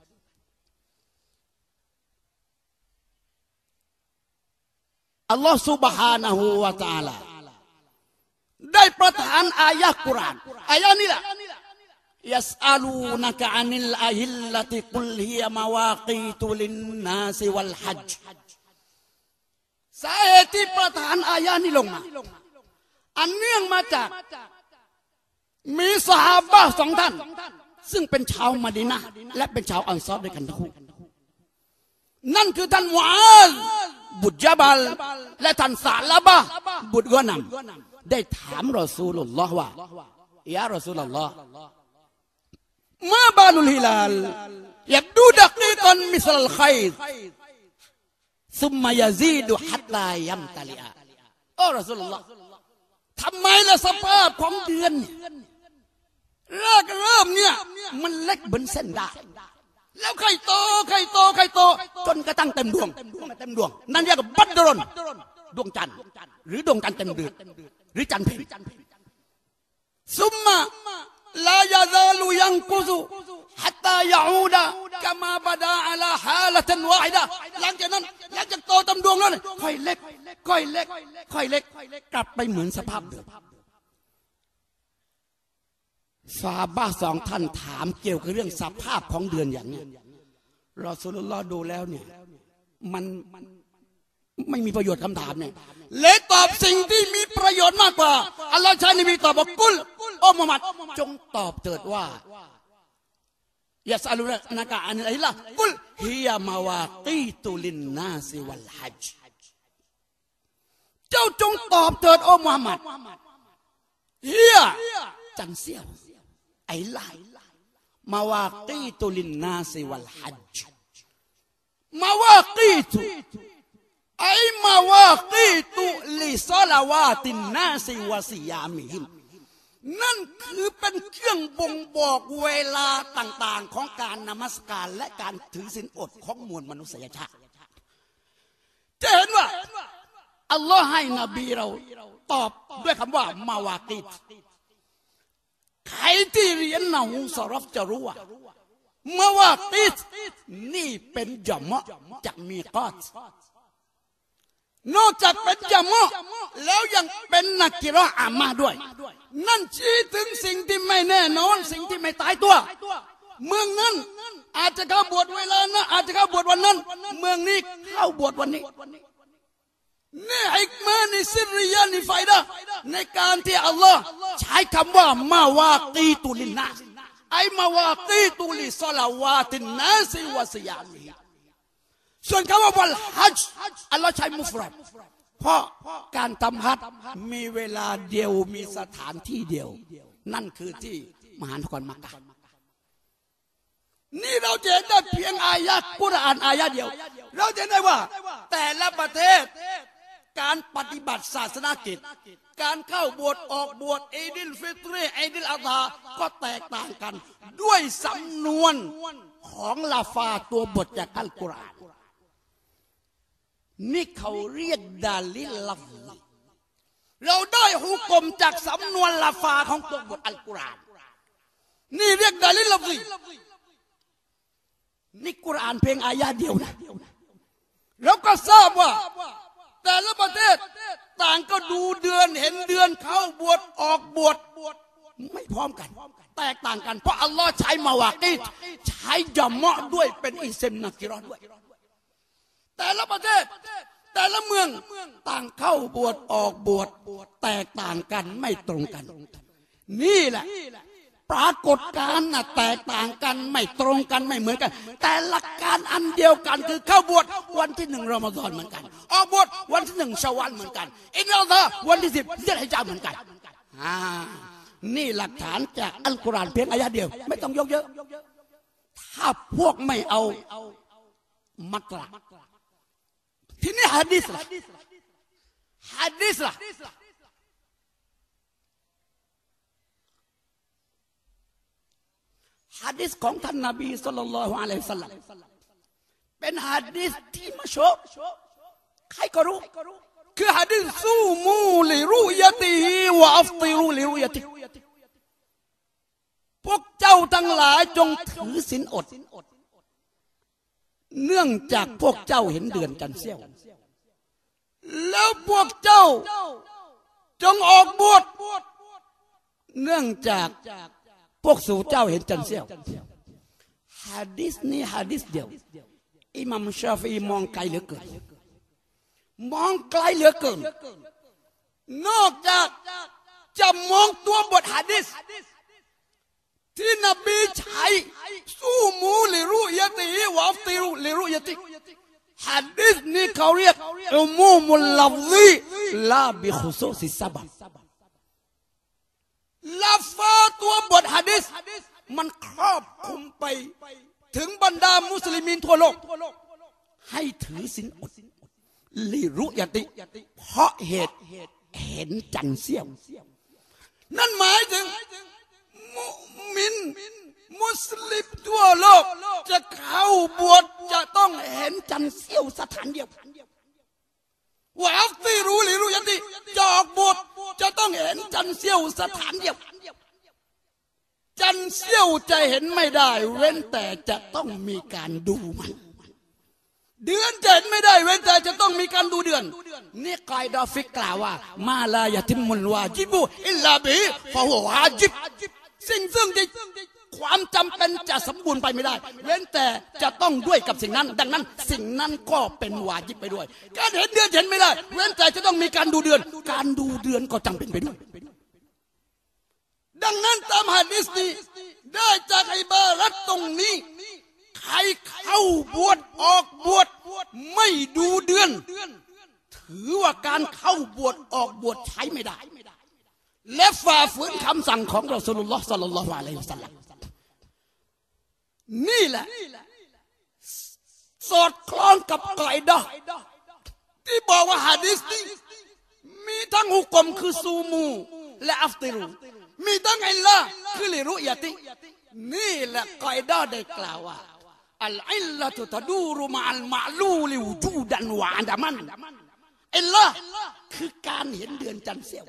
อัลลอฮฺ سبحانه และ تعالى ได้ประทานอายะห์กุรอานอายะห์นี้แหละยัสอาลูนะกะอานิลอะฮิลลติกุลฮิยะมะวากีตุลินนาสวัลฮัจญ์สาเหตุที่ประทานอายะห์นี้ลงมาอันเนื่องมาจากมีซอฮาบะห์สองท่านซึ่งเป็นชาวมะดีนะห์และเป็นชาวอันซอรด้วยกันทั้งคู่นั่นคือท่านมุอาซบุตรญะบัลและท่านซะละบะห์บุตรกอนัมได้ถามรอซูลุลลอฮ์ว่ายารอซูลุลลอฮ์มาบานุลฮิลาลยับดูดักนีกันมิสลัลไครซุมมายาซีดุฮัตลายัมตะลิอาโอ้รอซูลุลลอฮ์ทำไมล่ะสภาพของเดือนแรกเริ่มเนี่ยมันเล็กเหมือนเส้นได้แล้วใครโตใครโตใครโตจนกระทั่งเต็มดวงเต็มดวงนั่นเรียกว่าบัดรอนดวงจันทร์หรือดวงจันทร์เต็มเดือนหรือจันทร์เพ็ญซุมมาลายาซาลุยังกุซุฮัตตายาอูดะกามาบดาอัลาฮาละตันวาฮิดะหลังจากนั้นหลังจากโตตำดวงแล้วค่อยเล็กค่อยเล็กค่อยเล็กกลับไปเหมือนสภาพเดิมซอฮาบะห์สองท่านถามเกี่ยวกับเรื่องสภาพของเดือนอย่างนี้รอซูลุลลอฮ์ดูแล้วเนี่ยมันไม่มีประโยชน์คำถามเนี่ยเลยตอบสิ่งที่มีประโยชน์มากกว่าอัลลอฮ์ใช้นบีตอบบอกกุลโอ้มุฮัมมัดจงตอบเถิดว่ายะซาลูนะกะอันอะไรล่ะกุลฮิยามาวากีตุลินนาซิวัลฮัจเจ้าจงตอบเถิดโอ้มุฮัมมัดเฮียจันเซียวไอ้ไลมาวากีตุลินนาซิวัลฮัจมาวากีตุไอ้มาวากีตุลิซอลาวาตินนาซิวะซิยามิฮิมนั่นคือเป็นเครื่องบ่งบอกเวลาต่างๆของการนมัสการและการถือศีลอดของมวลมนุษยชาติจะเห็นว่าอัลลอฮ์ให้นบีเราตอบด้วยคำว่ามาวากีตใครที่เรียนนะฮูซอรอฟจะรู้ว่ามาวากีตนี่เป็นญะมะจากมีกาตนอกจากเป็นญะมะแล้วยังเป็นนักกิรออะห์มาด้วยนั่นชี้ถึงสิ่งที่ไม่แน่นอนสิ่งที่ไม่ตายตัวเมืองนั้นอาจจะเข้าบวชเวลานั้นอาจจะเข้าบวชวันนั้นเมืองนี้เข้าบวชวันนี้นี่ฮิกมะนี่ซิริยะนี่ไฟดะในการที่อัลลอฮ์ใช้คำว่ามาวากีตุลินนาสไอมาวากีตุลิศอลาวาตินนาสวะซิยามิส่วนคำว่าวัลฮัจญ์อัลลอฮ์ใช้มุฟรัดเพราะการทำฮัจญ์มีเวลาเดียวมีสถานที่เดียวนั่นคือที่มหานครมักกะฮ์นี่เราจะเห็นได้เพียงอายะห์กุรอานอายะห์เดียวเราจะเห็นได้ว่าแต่ละประเทศการปฏิบัติศาสนกิจการเข้าบวชออกบวชอีดิลฟิตรีอีดิลอัฎฮาก็แตกต่างกันด้วยสำนวนของลาฟาตัวบทจากอัลกุรอานนี่เขาเรียกดาลิลลัฟซ์เราได้ฮุกมจากสำนวนลาฟาของตัวบทอัลกุรอานนี่เรียกดาลิลลัฟซ์นี่กุรอานเพียงอายะเดียวนะแล้วก็ทราบว่าแต่ละประเทศต่างก็ดูเดือนเห็นเดือนเข้าบวชออกบวชไม่พร้อมกันแตกต่างกันเพราะอัลลอฮ์ใช้มาวากีตใช้ญะมะด้วยเป็นอิสมนักกิรอด้วยแต่ละประเทศแต่ละเมืองต่างเข้าบวชออกบวชแตกต่างกันไม่ตรงกันนี่แหละปรากฏการณ์น่ะแตกต่างกันไม่ตรงกันไม่เหมือนกันแต่หลักการอันเดียวกันคือเข้าบวชวันที่หนึ่งรอมฎอนเหมือนกันออกบวชวันที่หนึ่งชาวาลเหมือนกันอินอัลลอฮ์วันที่สิบซิลฮิจญะห์เหมือนกันอ่านี่หลักฐานจากอัลกุรอานเพียงอายะเดียวไม่ต้องยกเยอะถ้าพวกไม่เอามักละทีนี้หะดีษล่ะหะดีษล่ะหะดีษของท่านนบีศ็อลลัลลอฮุอะลัยฮิวะซัลลัมเป็นหะดีษที่มัชฮูรใครก็รู้คือหะดีษซูมูลิรุยะติฮิวะอัฟติรูลิรุยะติฮิพวกเจ้าทั้งหลายจงถือศีลอดเนื่องจากพวกเจ้าเห็นเดือนจันทร์เสี้ยวแล้วพวกเจ้าจงออกบวชเนื่องจากพวกสู่เจ้าเห็นจันทร์เสี้ยวหะดีษนี้หะดีษเดียวอิหม่ามชาฟิอีมองไกลเหลือเกินมองไกลเหลือเกินนอกจากจะมองตัวบทหะดีษที่นบีใช้ซูมูลิรุยะติฮิวะอัฟติรูลิรุยะติหะดีษนี้เขาเรียกอุมูมุลลัฟซีลาบิคุซูซิซะบับลาฟาตัวบทหะดีษมันครอบคลุมไปถึงบรรดามุสลิมีนทั่วโลกให้ถือศีลอดลิรุยะติเพราะเหตุเห็นจันทร์เสี้ยวนั่นหมายถึงมุมินมุสลิมทั่วโลกจะเข้าบวชจะต้องเห็นจันทร์เสี้ยวสถานเดียววะอัฟติรูลิรุยะติจะออกบวชจะต้องเห็นจันทร์เสี้ยวสถานเดียวจันทร์เสี้ยวจะเห็นไม่ได้เว้นแต่จะต้องมีการดูมันเดือนจะเห็นไม่ได้เว้นแต่จะต้องมีการดูเดือนนี่กอยดอฟิกกล่าวว่ามาลายะติมุลวาจิบุอิลลาบิฟะฮุวาจิบสิ่งซึ่งที่ความจำเป็นจะสมบูรณ์ไปไม่ได้เว้นแต่จะต้องด้วยกับสิ่งนั้นดังนั้นสิ่งนั้นก็เป็นวาญิบไปด้วยการเห็นเดือนเห็นไม่ได้เว้นแต่จะต้องมีการดูเดือนการดูเดือนก็จำเป็นไปด้วยดังนั้นตามหะดีษนี้ได้จากอิบารัตตรงนี้ใครเข้าบวชออกบวชไม่ดูเดือนถือว่าการเข้าบวชออกบวชใช้ไม่ได้และฝ่าฝืนคำสั่งของรอซูลุลลอฮ์ศ็อลลัลลอฮุอะลัยฮิวะซัลลัมนี่แหละสอดคล้องกับกอยดะที่บอกว่าหะดีษนี้มีทั้งหุกมคือซูมูและอัฟติรูมีทั้งอิลลาคือลิรุยะตินี่แหละกอยดะได้กล่าวว่าอัลอิลละตุตะดูรุมะอัลมะลูลิวจูดันวะอันดะมันอิลลาคือการเห็นเดือนจันทร์เสี้ยว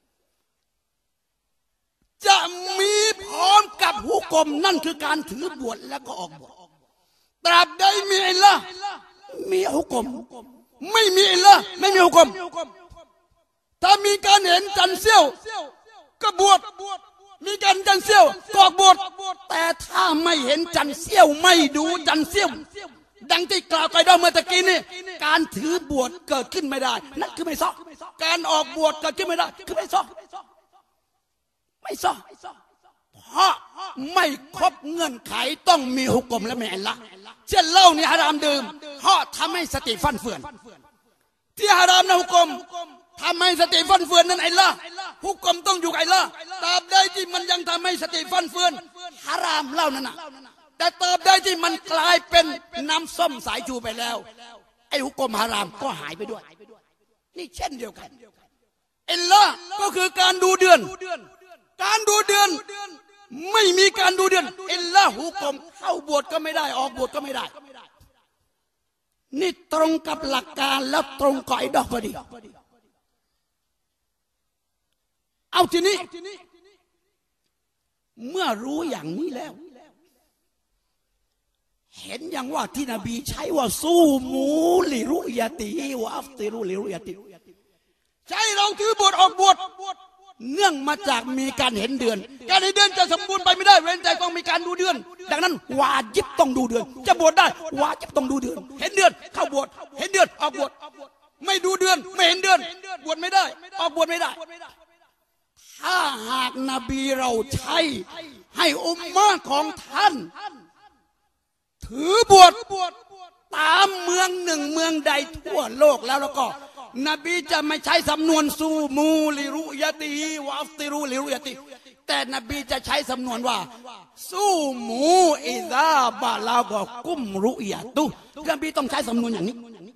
จะมีพร้อมกับหุกมนั่นคือการถือบวชแล้วก็ออกบวชตราบใดมีอิลลามีหุกมไม่มีอิลลาไม่มีหุกมถ้ามีการเห็นจันทร์เสี้ยวก็บวชมีการจันทร์เสี้ยวก็ออกบวชแต่ถ้าไม่เห็นจันทร์เสี้ยวไม่ดูจันทร์เสี้ยวดังที่กล่าวไปด้วยเมื่อตะกี้นี่การถือบวชเกิดขึ้นไม่ได้นั่นคือไม่ซอการออกบวชเกิดขึ้นไม่ได้คือไม่ซอไม่ซอเพราะไม่ครบเงื่อนไขต้องมีหุกมและไม่อัลละเช่นเหล้านี่ฮารามดื่มเพราะทำให้สติฟั่นเฟือนที่ฮารามนะหุกมทำให้สติฟั่นเฟือนนั้นอัลละหุกมต้องอยู่อัลละตราบใดที่มันยังทำให้สติฟั่นเฟือนฮารามเหล้านั่นน่ะแต่ตราบใดที่มันกลายเป็นน้ำส้มสายชูไปแล้วไอ้หุกมฮารามก็หายไปด้วยนี่เช่นเดียวกันอัลละก็คือการดูเดือนการดูเดือนไม่มีการดูเดือนอิลลาหุกมเข้าบวชก็ไม่ได้ออกบวชก็ไม่ได้นี่ตรงกับหลักการและตรงกอยดอกพอดีเอาทีนี้เมื่อรู้อย่างนี้แล้วเห็นอย่างว่าที่นบีใช้ว่าสู้มูลิรุยะติวะอัฟติรุลิรุยะติใช้เราถือบวชออกบวชเนื่องมาจากมีการเห็นเดือนการเห็นเดือนจะสมบูรณ์ไปไม่ได้เว้นแต่ต้องมีการดูเดือนดังนั้นวาญิบต้องดูเดือนจะบวชได้วาญิบต้องดูเดือนเห็นเดือนเข้าบวชเห็นเดือนออกบวชไม่ดูเดือนไม่เห็นเดือนบวชไม่ได้ออกบวชไม่ได้ถ้าหากนบีเราใช้ให้อุมมะของท่านถือบวชตามเมืองหนึ่งเมืองใดทั่วโลกแล้วแล้วก็นบีจะไม่ใช้สำนวนซูมูลิรุยะติวะอัฟติรูลิรุยะติแต่นบีจะใช้สำนวนว่าซูมูอิซาบะลากะกุมรุยะตุนบีต้องใช้สำนวนอย่างนี้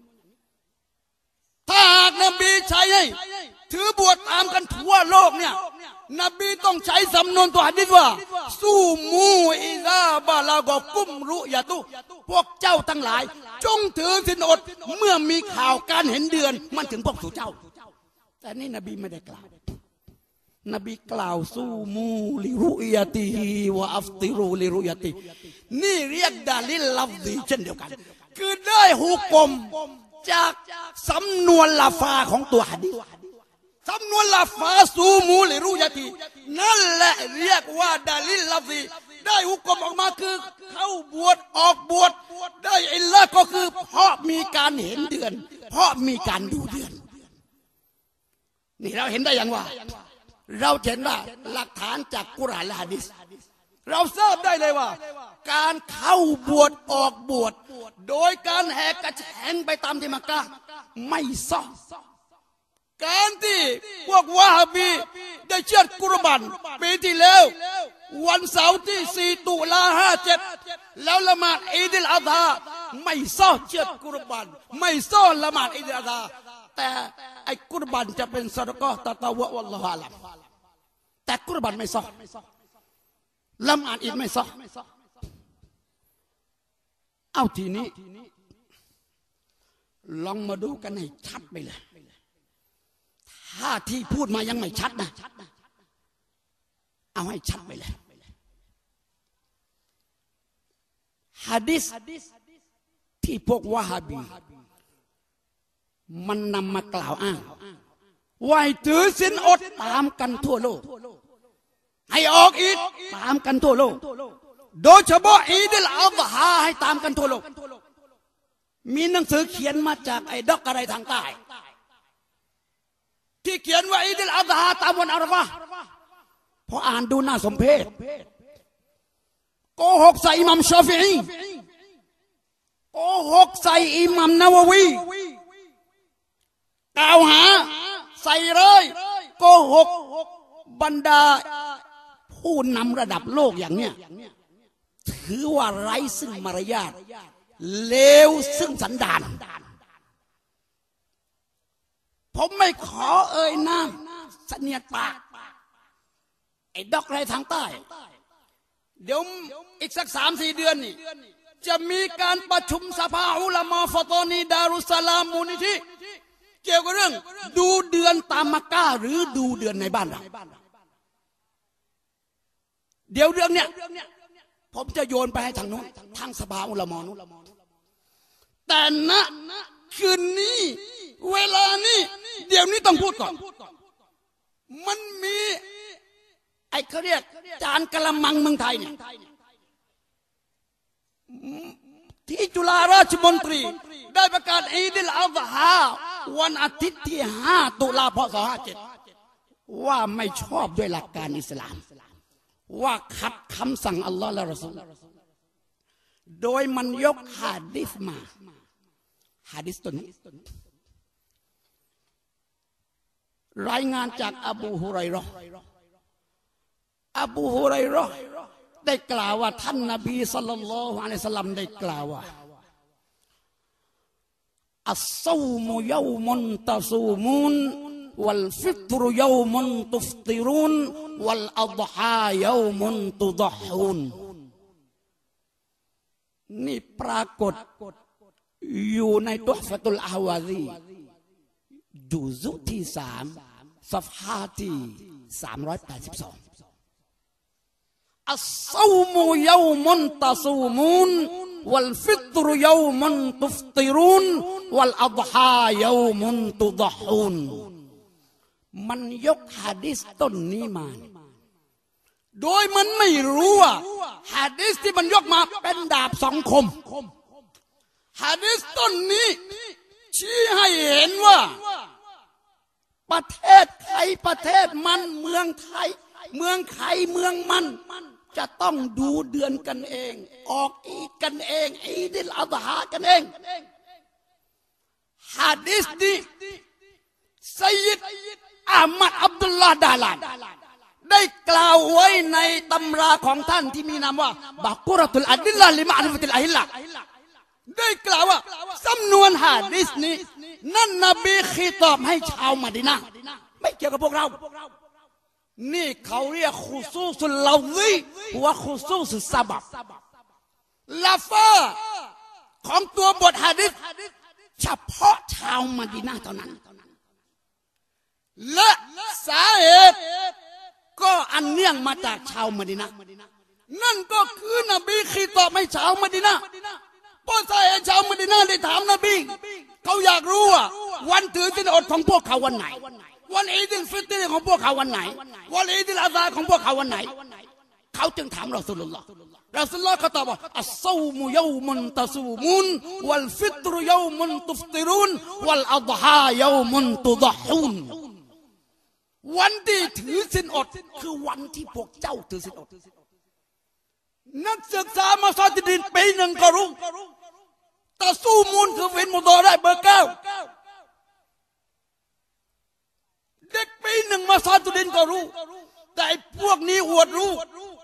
ถ้าหากนบีใช้ให้ถือบวชตามกันทั่วโลกเนี่ยนบีต้องใช้สำนวนตัวหะดีษว่าซูมูอิซาบะลากะกุมรุยะตุพวกเจ้าทั้งหลายจงถือศีลอดเมื่อมีข่าวการเห็นเดือนมันถึงพวกสู่เจ้าแต่นี่นบีไม่ได้กล่าวนบีกล่าวซูมูลิรุยะติวะอัฟติรูลิรุยะตินี่เรียกดาลิลลัฟซีเช่นเดียวกันคือได้หุกมจากสำนวนลาฟาของตัวหะดีษสำนวนลาฟาซูมูลิรุยะตินั่นแหละเรียกว่าดาลิลลัฟซีได้หุกมออกมาคือเข้าบวชออกบวชได้อิลละก็คือเพราะมีการเห็นเดือนเพราะมีการดูเดือนนี่เราเห็นได้อย่างว่าเราเห็นว่าหลักฐานจากกุรอานและหะดีษเราทราบได้เลยว่าการเข้าบวชออกบวชโดยการแหกกระแฉงไปตามที่มักกะห์ไม่ซ่อการที่พวกวะฮาบีได้เชือดกุรบันปีที่แล้ววันเสาร์ที่สี่ตุลาห้าเจ็ดแล้วละหมาดอีดิลอัฎฮาไม่ซ่อเชือดกุรบันไม่ซ่อละหมาดอีดิลอัฎฮาแต่ไอ้กุรบันจะเป็นซะดะกอฮ์ตะตะวะวัลลอฮุอาลัมแต่กุรบันไม่ซ่อละหมาดอีดไม่ซ่อเอาทีนี้ลองมาดูกันให้ชัดไปเลยถ้าที่พูดมายังไม่ชัดนะเอาให้ชัดไปเลยหะดีษที่พวกวะฮาบีมันนำมากล่าวอ้างว่าให้ถือศีลอดตามกันทั่วโลกให้ออกอีดตามกันทั่วโลกโดยเฉพาะอีดิลอัฎฮาให้ตามกันทั่วโลกมีหนังสือเขียนมาจากไอ้ด็อกอะไรทางใต้ที่เขียนว่าอีดิลอัฎฮาตามวันอาราฟะห์พออ่านดูน่าสมเพชโกหกใส่อิหมัมชาฟิอีโกหกใส่อิหมัมนาวะวีกล่าวหาใส่เลยโกหกบรรดาผู้นำระดับโลกอย่างเนี้ยถือว่าไร้ซึ่งมารยาทเลวซึ่งสันดานผมไม่ขอเอ่ยนามเสนียดปากไอ้ด็อกไรทางใต้เดี๋ยวอีกสักสามสี่เดือนนี่จะมีการประชุมสภาอุลามะฟะตอนีดารุสสลามมูลนิธิเกี่ยวกับเรื่องดูเดือนตามมักกะหรือดูเดือนในบ้านเราเดี๋ยวเรื่องเนี้ยผมจะโยนไปให้ทางนู้นทางสภาอุลามะนู้นแต่ณคืนนี้เวลานี้เดี๋ยวนี้ต้องพูดก่อนมันมีไอ้เขาเรียกจานกะละมังเมืองไทยเนี่ยที่จุฬาราชมนตรีได้ประกาศอีดิลอัฎฮาวันอาทิตย์ที่ห้าตุลาคมสองพันห้าร้อยห้าสิบเจ็ดว่าไม่ชอบด้วยหลักการอิสลามว่าขัดคำสั่งอัลลอฮ์และรอซูลโดยมันยกหะดีษมาหะดีษตัวนี้รายงานจากอบูฮุไรเราะห์อบูฮุไรเราะห์ได้กล่าวว่าท่านนบีศ็อลลัลลอฮุอะลัยฮิวะซัลลัมได้กล่าวว่าอัศศอมุยอมุนตะซูมุนวัลฟิตรุยอมุนตุฟติรุนวัลอัฎฮายอมุนตุฎอฮูนนี่ปรากฏอยู่ในตุฮฟะตุลอะฮวาซีจุซุที่สามซัฟฮาที่สามร้อยแปดสิบสองอัศศอมุยอมุนตะซูมุนวัลฟิตรุยอมุนตุฟติรุนวัลอัฎฮายอมุนตุฎอฮูนมันยกหะดีษต้นนี้มาโดยมันไม่รู้ว่าหะดีษที่มันยกมาเป็นดาบสองคมหะดีษต้นนี้ชี้ให้เห็นว่าประเทศไทยประเทศมันเมืองไทยเมืองไทยเมืองมันจะต้องดูเดือนกันเองออกอีดกันเองอีดิลอัฎฮากันเองหะดีษนี้ซัยยิดอามัดอับดุลลาห์ดาลานได้กล่าวไว้ในตำราของท่านที่มีนามว่าบะกุรตุลอัดิลลาลิมะอริฟะติลอะฮิลละได้กล่าวว่าสำนวนหะดีษนี้นั่นนบีขีตอบให้ชาวมะดีนะห์ไม่เกี่ยวกับพวกเรานี่เขาเรียกขุซูสุลลาซีวะขุซูสุซะบับลาฟาของตัวบทหะดีษเฉพาะชาวมะดีนะห์เท่านั้นและสาเหตุก็อันเนื่องมาจากชาวมะดีนะห์นั่นก็คือนบีขีตอบให้ชาวมะดีนะห์เพราะสาเหตุชาวมะดีนะห์ได้ถามนบีเขาอยากรู้ว่าวันถือศีลอดของพวกเขาวันไหนวันอีดิลฟิตรของพวกเขาวันไหนวันอีดิลอัฎฮาของพวกเขาวันไหนเขาจึงถามรอซูลุลลอฮ์รอซูลุลลอฮ์ก็ตอบว่าอัศศอมุยอมุนตะซูมุนวัลฟิตรุยอมุนตุฟติรุนวัลอัฎฮายอมุนตุฎอฮูนวันที่ถือศีลอดคือวันที่พวกเจ้าถือศีลอดนักศึกษามาซาติดินปีหนึ่งก็รู้ตะซูมุนคือเว้นมุดอได้เบอร์เก้าเด็กปีหนึ่งมาซาติดินก็รู้แต่พวกนี้อวดรู้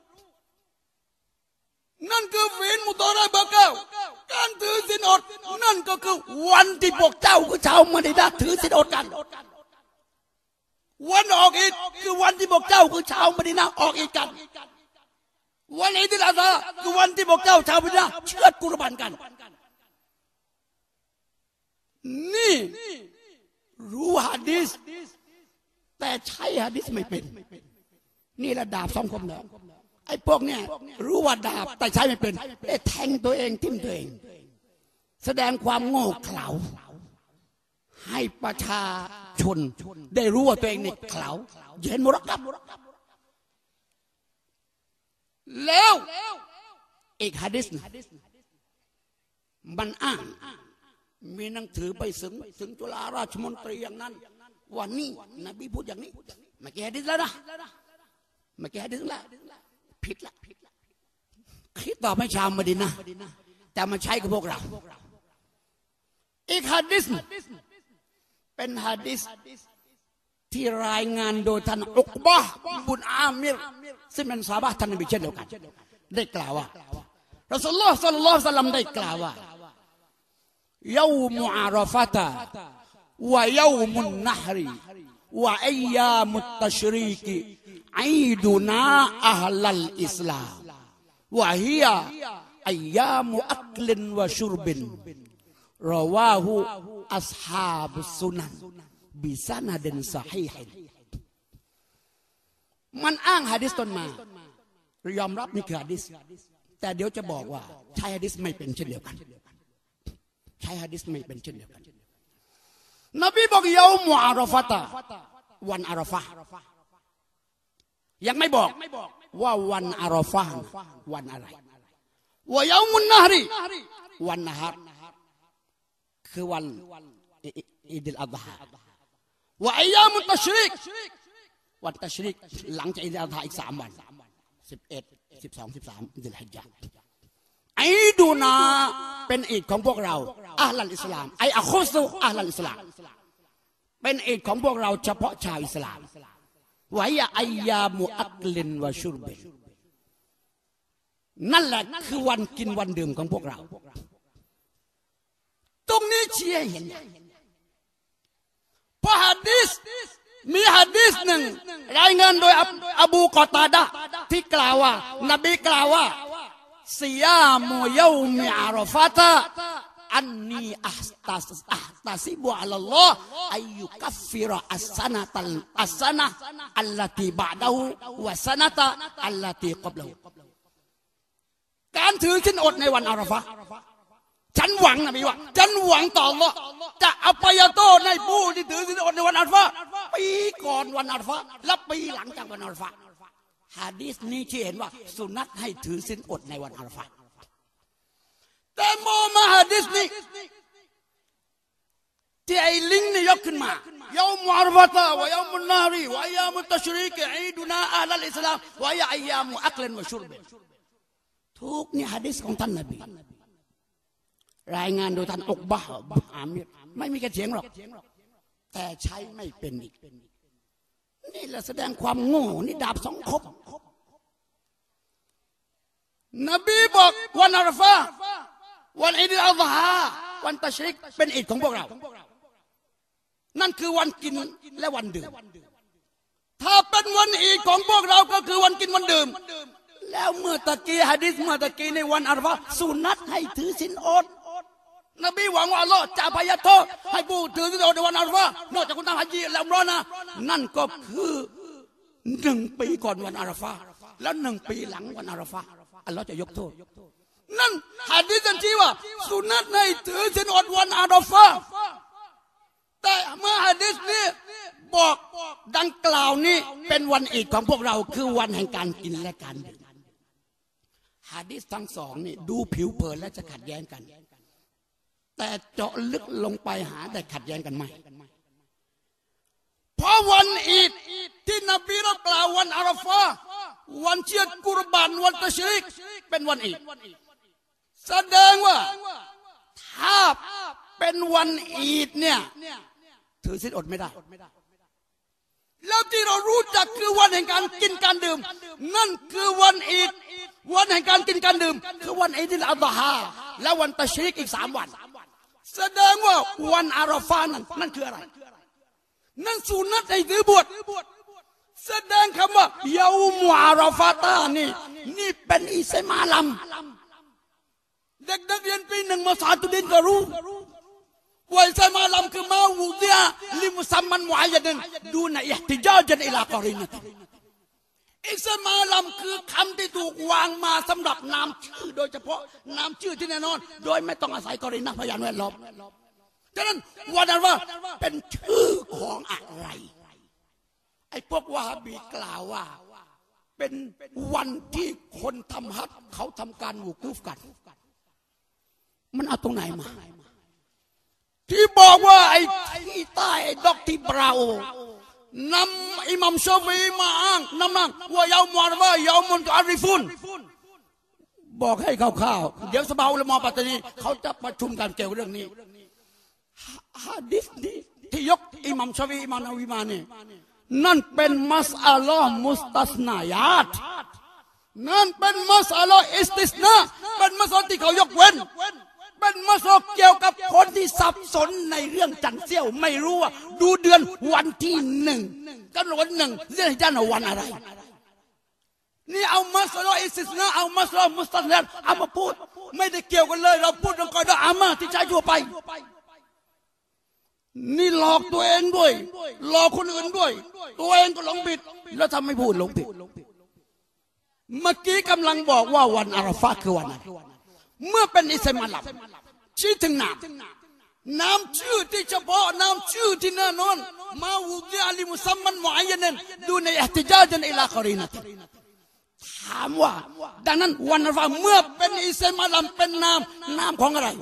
นั่นคือเว้นมุดอได้เบอร์เก้าการถือศีลอดนั่นก็คือวันที่พวกเจ้าคือชาวมะดีนะห์ถือศีลอดกันวันออกอีดคือวันที่พวกเจ้าคือชาวมะดีนะห์ออกอีดกันวันอีดิลอัฎฮาคือวันที่พวกเจ้าชาวมะดีนะห์เชือดกุรบานกันนี่รู้หะดีษแต่ใช้หะดีษไม่เป็นนี่ระดับสองคมแล้วไอ้พวกเนี่ยรู้ว่าดาบแต่ใช้ไม่เป็นเอ๊ะแทงตัวเองทิ่มตัวเองแสดงความโง่เขลาให้ประชาชนได้รู้ว่าตัวเองเนี่ยเขลาเย็นมุรกับแล้วอีกหะดีษมันอ้างมีหนังสือไปถึงถึงจุฬาราชมนตรีอย่างนั้นวันนี้นบีพูดอย่างนี้ไม่แก้หะดีษแล้วนะไม่แก้หะดีษแล้วผิดละคิดต่อไม่ชาวมะดีนะแต่มาใช้กับพวกเราอีกหะดีษเป็นหะดีษที่รายงานโดยท่านอุกบะห์บุนอามิรซึ่งเป็นซอฮาบะห์ท่านนบีเช่นเดียวกันได้กล่าวว่ารอซูลุลลอฮ์ศ็อลลัลลอฮุอะลัยฮิวะซัลลัมได้กล่าวว่ายอมุอาราฟะตะวะยอมุนนะฮริวะอัยยามุตตัชรีกอีดุนาอะฮลัลอิสลามวะฮิยะอัยยามุอักลินวะชุรบินรอวาฮูอัศฮาบุสซุนันบิซานะดินซอฮีห์มันอ้างหะดีษต้นมายอมรับนี่คือหะดีษแต่เดี๋ยวจะบอกว่าใช้หะดีษไม่เป็นเช่นเดียวกันใช้หะดีษไม่เป็นเช่นเดียวกันนบีบอกยอมุอาราฟะตะวันอาราฟะห์ยังไม่บอกว่าวันอาราฟะห์วันอะไรวะยอมุนนะฮริวันนะฮัรคือวันอีดิลอัฎฮาวะอัยยามุตตัชรีกวันตัชรีกหลังจากอีดิลอัฎฮาอีกสามวันสิบเอ็ดสิบสองสิบสามดิลฮิจญะห์อีดูนาเป็นอีดของพวกเราอะห์ลัลอิสลามไออะคุซุอะห์ลัลอิสลามเป็นอีดของพวกเราเฉพาะชาวอิสลามวะยะอัยยามุอักลินวะชุรบินนั่นแหละคือวันกินวันดื่มของพวกเราตรงนี้ชี้ให้เห็นเพราะหะดีษมีหะดีษหนึ่งรายงานโดยอบูกอตาดะห์ที่กล่าวว่านบีกล่าวว่าซิยามุยอมิอาราฟะตะอันนีอัสตัสอัตาซิบุอัลลอฮ์อายุกัฟฟิรอัสซะนะตัลอัสซะนะอัลลตีบะดะฮูวะซะนะตะอัลลตีกับละฮูการถือศีลอดในวันอาราฟะห์ฉันหวังนะพี่ว่าฉันหวังต่ออัลลอฮ์จะอภัยโทษในผู้ที่ถือศีลอดในวันอาราฟะห์ปีก่อนวันอาราฟะห์และปีหลังจากวันอาราฟะห์หะดีษนี้ที่เห็นว่าสุนัตให้ถือศีลอดในวันอาราฟะห์แต่โมมาหะดีษนี้ที่ไอ้ลิงก์นี่ยกขึ้นมายอมุอาราฟะตะวะยอมุนนะฮริวะอัยยามุตตัชรีกอีดุนาอะลัลอิสลามวะยะอัยยามุอักลินวะชุรบินทุกนี่หะดีษของท่านนบีรายงานโดยท่านอุกบะห์บุนอามิรไม่มีการเถียงหรอกแต่ใช้ไม่เป็นอีกนี่แหละแสดงความโง่นี่ดาบสองคมนบีบอกวันอาราฟะห์วันอีดิลอัฎฮาวันตัชริกเป็นอีดของพวกเรานั่นคือวันกินและวันดื่มถ้าเป็นวันอีดของพวกเราก็คือวันกินวันดื่มแล้วเมื่อตะกี้หะดีษเมื่อตะกี้ในวันอาราฟะห์สุนัตให้ถือศีลอดนบีหวังว่าอัลลอฮ์จะอภัยโทษให้ผู้ถือศีลอดในวันอาราฟะห์นอกจากคนทำฮัจญ์และอุมเราะห์นะนั่นก็คือหนึ่งปีก่อนวันอาราฟะห์แล้วหนึ่งปีหลังวันอาราฟะห์อัลลอฮ์จะยกโทษนั่นหะดีษที่ว่าสุนัตให้ถือศีลอดวันอาราฟะห์แต่เมื่อหะดีษนี้บอกดังกล่าวนี้เป็นวันอีดของพวกเราคือวันแห่งการกินและการดื่มหะดีษทั้งสองนี่ดูผิวเผินและจะขัดแย้งกันแต่เจาะลึกลงไปหาได้ขัดแย้งกันไหมเพราะวันอีดที่นบีเรากล่าววันอาราฟะห์วันเชือดกุรบานวันตัชริกเป็นวันอีดแสดงว่าถ้าเป็นวันอีดเนี่ยถือศีลอดไม่ได้แล้วที่เรารู้จักคือวันแห่งการกินการดื่มนั่นคือวันอีดวันแห่งการกินการดื่มคือวันอีดิลอัฎฮาและวันตัชริกอีกสามวันแสดงว่าวันอาราฟะห์นั้นนั่นคืออะไรนั่นสุนัตให้ถือบวชแสดงคำว่ายอมุอาราฟะตะนี่นี่เป็นอิสมาลัมเด็กนักเรียนปีหนึ่งมศาตุดินก็รู้ว่าอิสมาลัมคือมาวูเดียลิมุซัมมันมุอัยยันดูนะอิห์ติจาจันอิลากอรินะอิสมาลัมคือคำที่ถูกวางมาสำหรับนามชื่อโดยเฉพาะนามชื่อที่แน่นอนโดยไม่ต้องอาศัยกรณีพยานแวดล้อมฉะนั้นวันนั้นว่าเป็นชื่อของอะไรไอ้พวกวะฮาบีกล่าวว่าเป็นวันที่คนทำฮัจญ์เขาทำการวูกูฟกันมันเอาตรงไหนมาที่บอกว่าไอ้ที่ใต้ไอ้ดอกที่เปล่านำอิหมัมชาฟีอีมาอ้างนำนั่งว่ายาวมารว่ายาวมุนตุอาริฟุนบอกให้ข่าวๆเดี๋ยวสภาอุลามะปัตตานีเขาจะประชุมกันเกี่ยวกับเรื่องนี้ฮะดิษนี้ที่ยกอิหมัมชาฟีอิหม่ามนาวีมาเนี่ยนั่นเป็นมัสอัลลอฮ์มุสตัสนายาตนั่นเป็นมัสอัลลอฮ์อิสติสนาเป็นมัสอัลที่เขายกเว้นเป็นมัสอัลเกี่ยวกับคนที่สับสนในเรื่องจันเสี้ยวไม่รู้ว่าดูเดือนวันที่หนึ่งกันวันหนึ่งเรื่องจันวันอะไรนี่เอามัสอัลลอฮ์อิสติสนาเอามัสอัลลอฮ์มุสตัสนาเอามาพูดไม่ได้เกี่ยวกันเลยเราพูดเรื่องกอดอามาที่ใช้ทั่วไปนี่หลอกตัวเองด้วยหลอกคนอื่นด้วยตัวเองก็หลงผิดแล้วทำไม่พูดหลงผิดเมื่อกี้กำลังบอกว่าวันอาราฟะห์คือวันอะไรเมื่อเป็นอิสมาลัมชี้ถึงนามนามชื่อที่เฉพาะนามชื่อที่แน่นอนมาวุดิอาลิมุซัมมันมุอัยยันดูในอิห์ติจาจันอิลากอรีนะถามว่าดังนั้นวันอาราฟะห์เมื่อเป็นอิสมาลัมเป็นนามนามของอะไร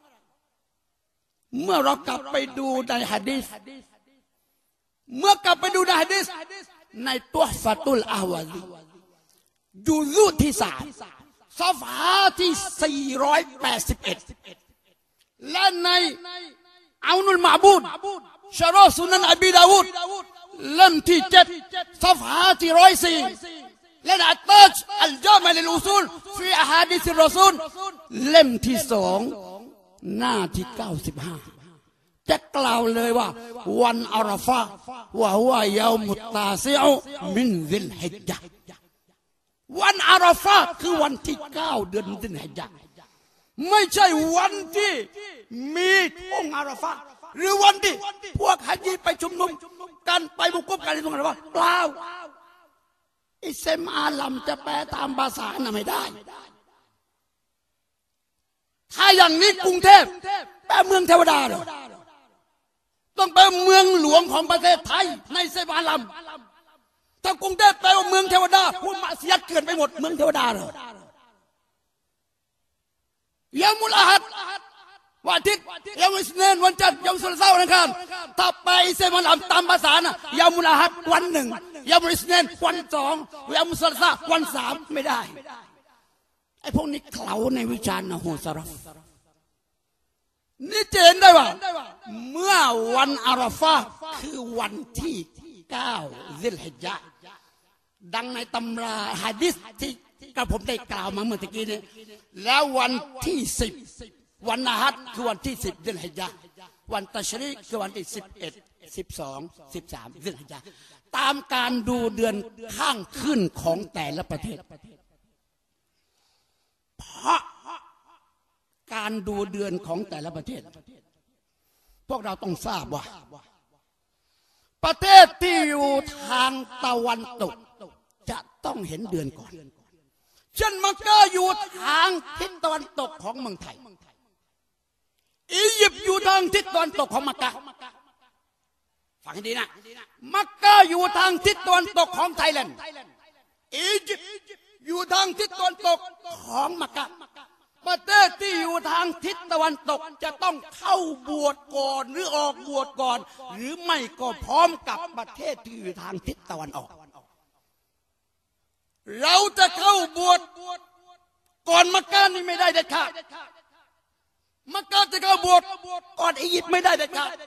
เมื่อเรากลับไปดูในหะดีษเมื่อกลับไปดูในหะดีษในตุฮฟะตุลอะฮวาซีจุซุที่สามซอฟฮาที่สี่ร้อยแปดสิบเอ็ดและในอานุลมาบูดชะรอสุนันอบีดาวูดเล่มที่เจ็ดซอฟฮาที่ร้อยสี่และในอัตตัจอัลจามะลิลอุซูลฟีอะฮาดิษรอซูลเล่มที่สองหน้าที่เก้าสิบห้าจะกล่าวเลยว่าวันอาราฟะห์ว่าหัวยามุตตาซิอุมินซิลฮิจญะห์วันอาราฟะห์คือวันที่เก้าเดือนซิลฮิจญะห์ไม่ใช่วันที่มีทุ่งอาราฟะห์หรือวันที่พวกฮัจญีไปชุมนุมกันไปบุกรุกกันในทุ่งอาราฟะห์เปล่าอิสมาลัมจะแปลตามภาษาน่ะไม่ได้ถ้าอย่างนี้กรุงเทพแปลเมืองเทวดาเหรอต้องแปลเมืองหลวงของประเทศไทยในเซมาลัมถ้ากรุงเทพแปลว่าเมืองเทวดาพวกมัสยิดเกินไปหมดเมืองเทวดาเหรอยามุลอาฮัดวันอาทิตย์ยามุสเนนวันจันทร์ยามุสเสาร์วันอังคารถ้าไปเซมาลัมตามภาษาน่ะยามุลอาฮัดวันหนึ่งยามุสเนนวันสองยามุสเสาร์วันสามไม่ได้ไอ้พวกนี้เขาในวิชานะฮูซะรอฟนี่เจนได้ว่าเมื่อวันอาราฟะห์คือวันที่เก้าซิลฮิจญะห์ดังในตำราหะดีษที่กระผมได้กล่าวมาเมื่อกี้นี้แล้ววันที่สิบวันอาหัดคือวันที่สิบซิลฮิจญะห์วันตัชรีกคือวันที่สิบเอ็ดสิบสองสิบสามซิลฮิจญะห์ตามการดูเดือนข้างขึ้นของแต่ละประเทศเพราะการดูเดือนของแต่ละประเทศพวกเราต้องทราบว่าประเทศที่อยู่ทางตะวันตกจะต้องเห็นเดือนก่อนเช่นมักกะอยู่ทางทิศตะวันตกของเมืองไทยอียิปต์อยู่ทางทิศตะวันตกของมักกะฟังให้ดีนะมักกะอยู่ทางทิศตะวันตกของไทยแลนด์อียิปต์อยู่ทางทิศตะวันตกของมักกะประเทศที่อยู่ทางทิศตะวันตกจะต้องเข้าบวชก่อนหรือออกบวชก่อนหรือไม่ก็พร้อมกับประเทศที่อยู่ทางทิศตะวันออกเราจะเข้าบวชก่อนมักกะนี่ไม่ได้เด็ดขาดมักกะจะเข้าบวชก่อนอียิปต์ไม่ได้เด็ดขาด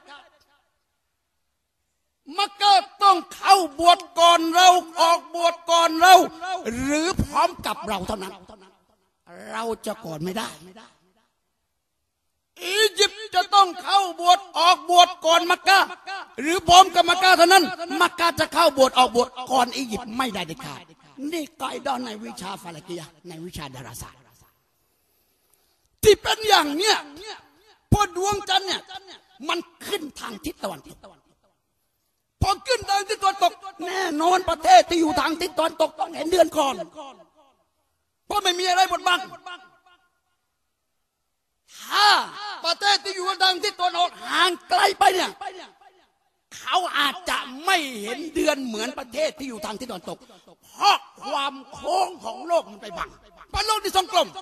มักกะต้องเข้าบวชก่อนเราออกบวชก่อนเราหรือพร้อมกับเราเท่านั้นเราจะก่อนไม่ได้อียิปต์จะต้องเข้าบวชออกบวชก่อนมักกะหรือพร้อมกับมักกะเท่านั้นมักกะจะเข้าบวชออกบวชก่อนอียิปต์ไม่ได้เด็ดขาดนี่กอยดอนในวิชาฟาลกียะห์ในวิชาดาราศาสตร์ที่เป็นอย่างเนี้ยพอดวงจันทร์เนี่ยมันขึ้นทางทิศตะวันตกพอขึ้นทางทิศตะวันตกแน่นอนประเทศที่อยู่ทางทิศตะวันตกต้องเห็นเดือนก่อนเพราะไม่มีอะไรบดบังถ้าประเทศที่อยู่ทางทิศตะวันออกห่างไกลไปเนี่ยเขาอาจจะไม่เห็นเดือนเหมือนประเทศที่อยู่ทางทิศตะวันตกเพราะความโค้งของโลกมันไปบังพระโลกนี่ทรงกลม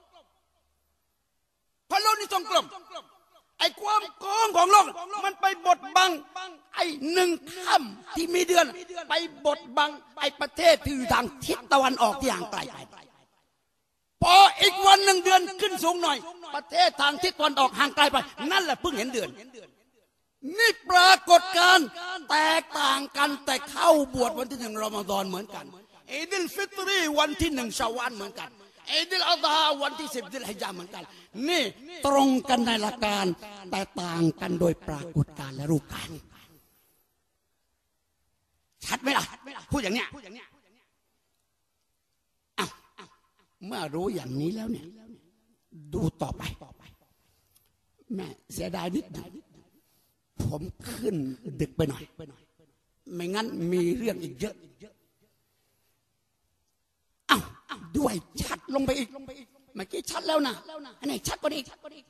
พระโลกนี่ทรงกลมไอ้ความโค้งของโลกมันไปบดบังไอ้หนึ่งค่ำที่มีเดือนไปบดบังไอ้ประเทศที่อยู่ทางทิศตะวันออกที่ห่างไกลพออีกวันหนึ่งเดือนขึ้นสูงหน่อยประเทศทางทิศตะวันออกห่างไกลไปนั่นแหละเพิ่งเห็นเดือนนี่ปรากฏการณ์แตกต่างกันแต่เข้าบวชวันที่หนึ่งรอมฎอนเหมือนกันอีดิลฟิตรีวันที่หนึ่งชาวาลเหมือนกันอีดิลอัฎฮาวันที่สิบดิลฮิจญะห์เหมือนกันนี่ตรงกันในหลักการแต่ต่างกันโดยปรากฏการณ์และรูปการณ์ชัดไหมล่ะพูดอย่างเนี้ยอ้าวเมื่อรู้อย่างนี้แล้วเนี่ยดูต่อไปแม่เสียดายนิดหน่อยผมขึ้นดึกไปหน่อยไม่งั้นมีเรื่องอีกเยอะอ้าวด้วยชัดลงไปอีกเมื่อกี้ชัดแล้วนะอันนี้ชัดกว่านี้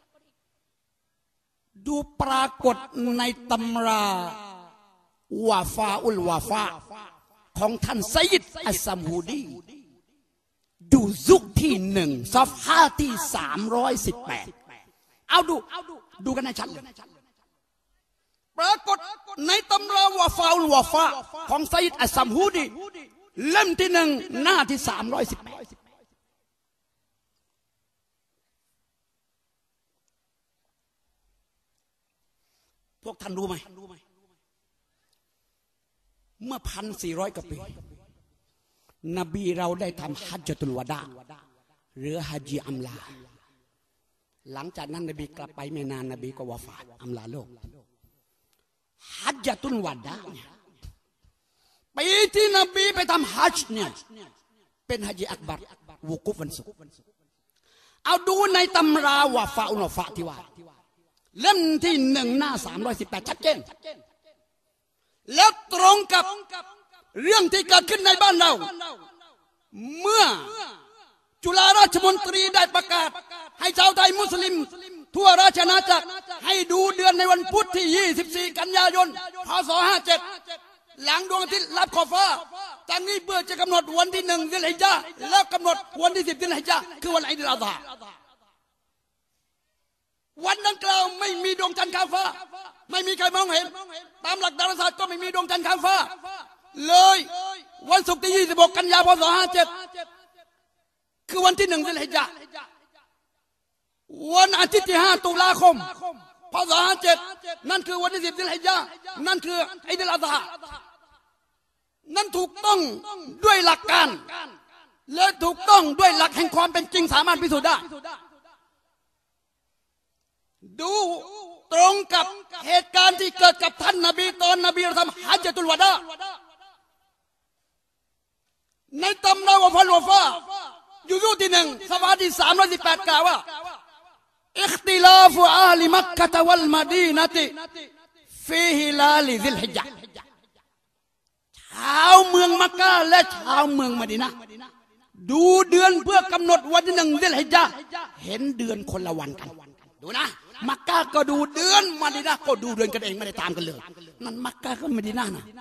ดูปรากฏในตำราวาฟาอุลวาฟาของท่านไซยิดอัสซัมฮูดีดูซุกที่หนึ่งซอฟฮาที่สามร้อยสิบแปดเอาดูดูกันให้ชัดเลยปรากฏในตำราวาฟาอุลวาฟาของไซยิดอัสซัมฮูดีเล่มที่หนึ่งหน้าที่สามร้อยสิบแปดพวกท่านรู้ไหมเมื่อพันสี่ร้อยกว่าปีนบีเราได้ทำฮัจญะตุลวะดาหรือฮัจญีอัมลาหลังจากนั้นนบีกลับไปไม่นานนบีก็วาฟาตอัมลาโลกฮัจญะตุลวะดาปีที่นบีไปทำฮัจญ์เนี่ยเป็นฮัจญีอักบัรวุกุฟวันศุกร์เอาดูในตำราวาฟาอุนวาฟาที่ว่าเล่มที่หนึ่งหน้าสามร้อยสิบแปดชัดเจนแล้วตรงกับเรื่องที่เกิดขึ้นในบ้านเราเมื่อจุฬาราชมนตรีได้ประกาศให้ชาวไทยมุสลิมทั่วราชอาณาจักรให้ดูเดือนในวันพุธที่ยี่สิบสี่กันยายนพศห้าสิบเจ็ดหลังดวงอาทิตย์ลับขอบฟ้าจากนี้เพื่อจะกำหนดวันที่หนึ่งดิลฮิจญะห์แล้วกำหนดวันที่สิบดิลฮิจญะห์คือวันอีดอัลฎอฮาวันดังกล่าวไม่มีดวงจันทร์ข้ามฟ้าไม่มีใครมองเห็นตามหลักดาราศาสตร์ก็ไม่มีดวงจันทร์ข้ามฟ้าเลยวันศุกร์ที่ยี่สิบหกกันยายนพศห้าสิบเจ็ดคือวันที่หนึ่งดิลฮิจญะห์วันอาทิตย์ที่ห้าตุลาคมพศห้าสิบเจ็ดนั่นคือวันที่สิบดิลฮิจญะห์นั่นคืออีดอัลฎอฮานั่นถูกต้องด้วยหลักการและถูกต้องด้วยหลักแห่งความเป็นจริงสามารถพิสูจน์ได้ดูตรงกับเหตุการณ์ที่เกิดกับท่านนบีตอนนบีทำฮัจญะตุลวะดาในตำนานวะฟัลวะฟาอยู่ยุที่หนึ่งสวาที่สามร้อยสิบแปดกล่าวว่าอิคติลาฟุอาลิมักกะตะวัลมะดีนะติฟีฮิลาลิซิลฮิจญะห์ชาวเมืองมักกะและชาวเมืองมะดีนะห์ดูเดือนเพื่อกำหนดวันที่หนึ่งซิลฮิจญะห์เห็นเดือนคนละวันกันดูนะมักกะก็ดูเดือนมะดีนะห์ก็ดูเดือนกันเองไม่ได้ตามกันเลยนั่นมักกะก็มะดีนะห์นะ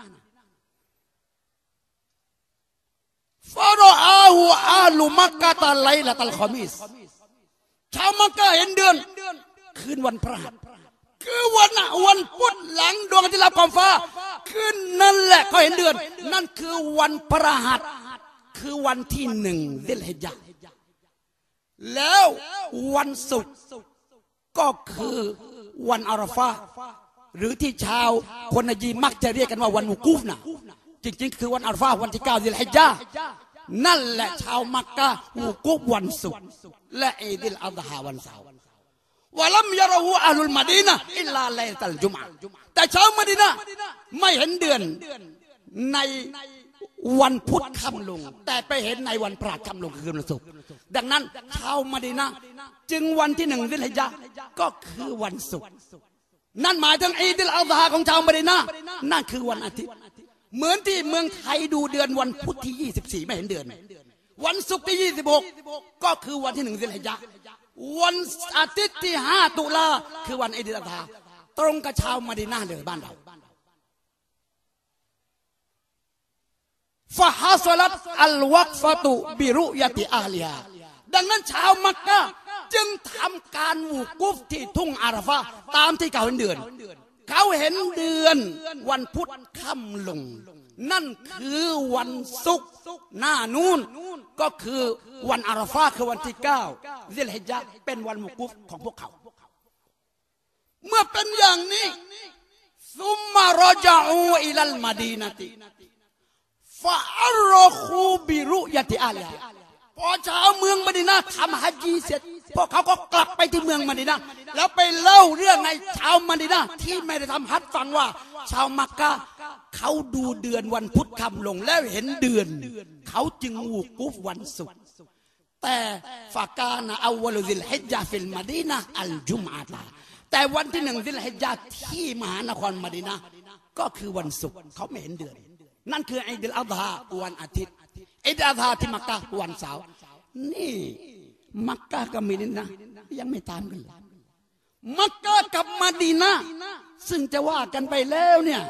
ฟาโรอาหูอาลุมักกะตะไลละตัลคอมิสชาวมักกะเห็นเดือนคืนวันพฤหัสคือวันวันพุธหลังดวงอาทิตย์ลับขอบฟ้าคืนนั่นแหละเขาเห็นเดือนนั่นคือวันพฤหัสคือวันที่หนึ่งดิลฮิจญะห์แล้ววันศุกร์ก็คือวันอาราฟาหรือที่ชาวคนนจีมักจะเรียกกันว่าวันวุกูฟนะจริงๆคือวันอาราฟาวันที่เก้าดิลฮิจญะห์นั่นแหละชาวมักกะวุกูฟวันศุกร์และอีดิลอัฎฮาวันเสาร์วะลัมยะรอฮูอะห์ลุลมะดีนะห์อิลลาไลลัตุลจุมอะห์แต่ชาวมะดีนะห์ไม่เห็นเดือนในวันพุธค่ำลงแต่ไปเห็นในวันพฤหัสค่ำลงคือวันศุกร์ดังนั้นชาวมะดีนะห์จึงวันที่หนึ่งดิลฮิจญะห์ก็คือวันศุกร์นั่นหมายถึงอีดิลอัฎฮาของชาวมะดีนะห์นั่นคือวันอาทิตย์เหมือนที่เมืองไทยดูเดือนวันพุธที่ยี่สิบสี่ไม่เห็นเดือนวันศุกร์ที่ยี่สิบหกก็คือวันที่หนึ่งซิลฮิจญะห์วันอาทิตย์ที่ห้าตุลาคือวันอีดอัลอาฮาตรงกับชาวมะดีนะห์เลยบ้านเราฟะฮัศลัตอัลวักฟะตุบิรุยะติอาลิฮาดังนั้นชาวมักกะห์จึงทำการวูกุฟที่ทุ่งอาราฟะห์ตามที่เขาเห็นเดือนเขาเห็นเดือนวันพุธค่ำลงนั่นคือวันศุกร์หน้านูนก็คือวันอาราฟะห์คือวันที่เก้าซิลฮิจญะห์เป็นวันวูกุฟของพวกเขาเมื่อเป็นอย่างนี้ซุมมารอจาอูอิลัลมะดีนะติฟะอัรรคูบิรุยะติอาลิฮาพอชาวเมืองมะดีนะห์ทำฮัจญีเสร็จพวกเขาก็กลับไปที่เมืองมะดีนะห์แล้วไปเล่าเรื่องในชาวมะดีนะห์ที่ไม่ได้ทำฮัจญ์ฟังว่าชาวมักกะห์เขาดูเดือนวันพุธค่ำลงแล้วเห็นเดือนเขาจึงวูกุฟวันศุกร์แต่ฟะกานะอาวลุซิลฮิจญะห์ฟิลมะดีนะห์อัลจุมอะฮ์แต่วันที่หนึ่งซิลฮิจญะห์ที่มหานครมะดีนะห์ก็คือวันศุกร์เขาไม่เห็นเดือนนั่นคืออีดอัลอัฎฮาวันอาทิตย์อีดอัลอัฎฮาที่มักกะห์วันเสาร์นี่มักกะห์กับมะดีนะห์ยังไม่ตามกันเลยมักกะห์กับมะดีนะห์ซึ่งจะว่ากันไปแล้วเนี่ย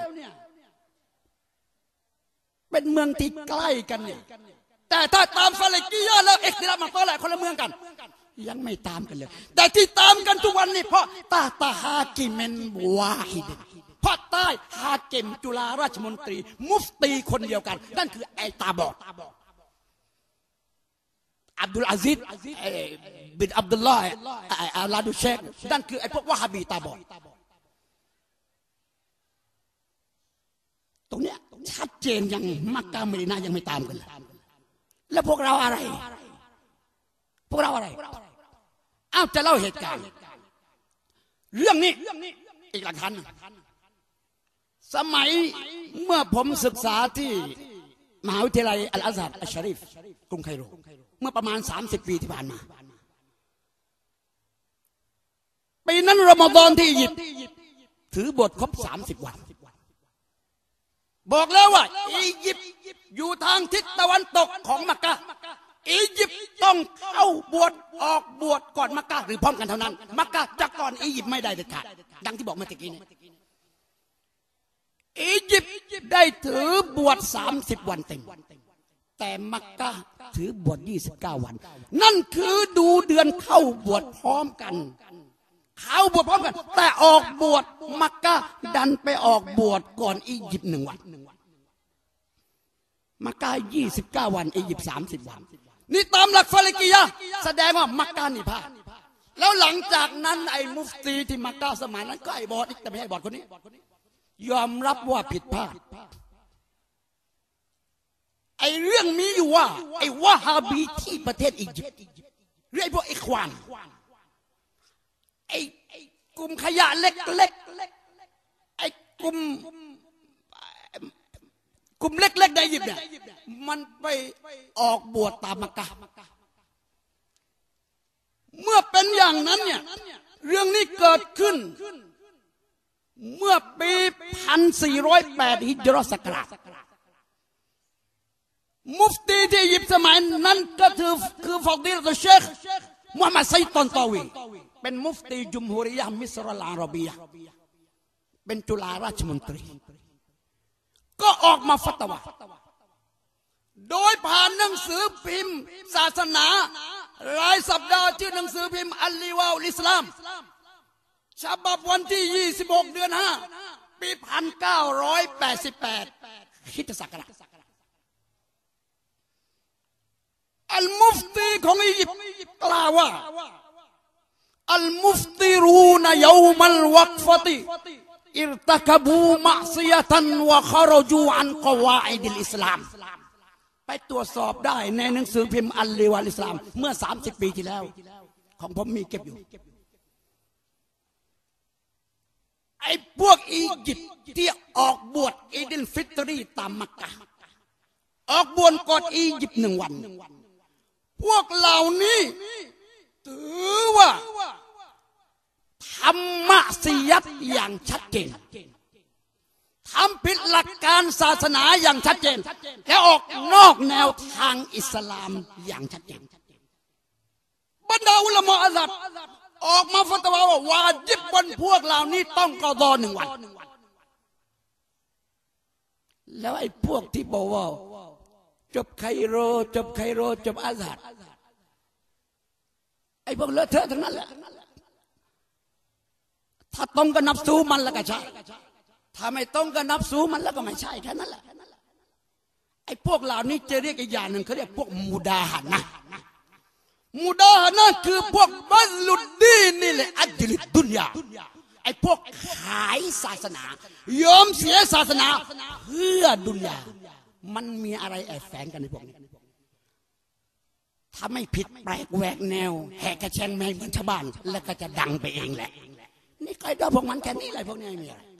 เป็นเมืองที่ใกล้กันเนี่ยแต่ถ้าตามฟาลิกียะห์แล้วเอกติลาฟมันก็แหละคนละเมืองกันยังไม่ตามกันเลยแต่ที่ตามกันทุกวันนี้เพราะตาตาฮากิเมนวาฮิดเพราะใต้ฮากิมจุฬาราชมนตรีมุฟตีคนเดียวกันนั่นคือไอตาบอดอับดุลอาซิซบินอับดุลลอฮ์อัลลาดูเชคนั่นคือไอพวกวะฮาบีตาบอดตรงเนี้ยชัดเจนยังมักกะห์มะดีนะห์ยังไม่ตามกันเลยแล้วพวกเราอะไรพวกเราอะไรอ้าวจะเล่าเหตุการณ์เรื่องนี้อีกหลักฐานสมัยเมื่อผมศึกษาที่มหาวิทยาลัยอัลอาซัรอัชชารีฟกรุงไคโรเมื่อประมาณสามสิบปีที่ผ่านมาปีนั้นรอมฎอนที่อียิปต์ถือบทครบสามสิบวันบอกแล้วว่าอียิปต์อยู่ทางทิศตะวันตกของมักกะห์อียิปต์ต้องเข้าบวชออกบวชก่อนมักกะห์หรือพร้อมกันเท่านั้นมักกะห์จะก่อนอียิปต์ไม่ได้เด็ดขาดดังที่บอกเมื่อกี้นี้อียิปต์ได้ถือบวชสามสิบวันเต็มแต่มักกะห์ถือบวชยี่สิบเก้าวันนั่นคือดูเดือนเข้าบวชพร้อมกันเข้าบวชพร้อมกันแต่ออกบวชมักกะห์ดันไปออกบวชก่อนอียิปต์หนึ่งวันมักกะห์ยี่สิบเก้าวันอียิปต์สามสิบวันนี่ตามหลักฟาลิกียะห์แสดงว่ามักกะห์นี่พลาดแล้วหลังจากนั้นไอ้มุฟตีที่มักกะห์สมัยนั้นก็ไอ้บอดอีกแต่ไม่ใช่บอดคนนี้ยอมรับว่าผิดพลาดไอ้เรื่องมีอยู่ว่าไอ้วะฮาบีที่ประเทศอียิปต์เรียกพวกไอ้ควานไอ้กลุ่มขยะเล็กๆไอ้กลุ่มกลุ่มเล็กๆในอียิปต์เนี่ยมันไปออกบวชตามมักกะห์เมื่อเป็นอย่างนั้นเนี่ยเรื่องนี้เกิดขึ้นเมื่อปีหนึ่งพันสี่ร้อยแปดฮิจเราะห์ศักราชมุฟตีที่อียิปต์สมัยนั้นก็คือคือฟอดีลตุเชคมุฮัมมัดไซตอนตอวีเป็นมุฟตีจุมฮูริยะห์มิสรอัลอาระบียะห์เป็นจุฬาราชมนตรีก็ออกมาฟัตวาโดยผ่านหนังสือพิมพ์ศาสนารายสัปดาห์ชื่อหนังสือพิมพ์อัลลิวาอุลอิสลามฉบับวันที่ยี่สิบหกเดือนห้าปีหนึ่งพันเก้าร้อยแปดสิบแปดคริสตศักราชอัลมุฟตีของอียิปต์กล่าวว่าอัลมุฟติรูนยอมัลวักฟติอิรตะกบูมะซิยะตันวะคารจูอันกวาอิดิลอิสลามไปตรวจสอบได้ในหนังสือพิมพ์อัลลิวาอิสลามเมื่อสามสิบปีที่แล้วของผมมีเก็บอยู่ไอ้พวกอียิปต์ที่ออกบวชอีดิลฟิตรีตามมักกะห์ออกบวชก่อนอียิปต์หนึ่งวันพวกเหล่านี้ถือว่าทำมัสยิดอย่างชัดเจนทำผิดหลักการศาสนาอย่างชัดเจนและออกนอกแนวทางอิสลามอย่างชัดเจนบรรดาอุลามะอาซัดออกมาฟัตวาว่าวาญิบบนพวกเหล่านี้ต้องกอฎอหนึ่งวันแล้วไอ้พวกที่บอกว่าจบไคโรจบไคโรจบอาซัดไอ้พวกเลอะเทอะทั้งนั้นแหละถ้าต้องก็นับสู้มันแล้วก็ใช่ถ้าไม่ต้องก็นับสู้มันแล้วก็ไม่ใช่แค่นั้นแหละไอ้พวกเหล่านี้จะเรียกอีกอย่างหนึ่งเขาเรียกพวกมูดาหะนะมูดาหะนะคือพวกบัลลุดดีนนี่แหละอัจลิดดุนยาไอ้พวกขายศาสนายอมเสียศาสนาเพื่อดุนยามันมีอะไรแอบแฝงกันในพวกนี้ถ้าไม่ผิดแปลกแหวกแนวแหกกระแชงแมงเหมือนชาวบ้านแล้วก็จะดังไปเองแหละนี่ใครได้พวกมันแค่นี้อะไรพวกนี้มีอะไร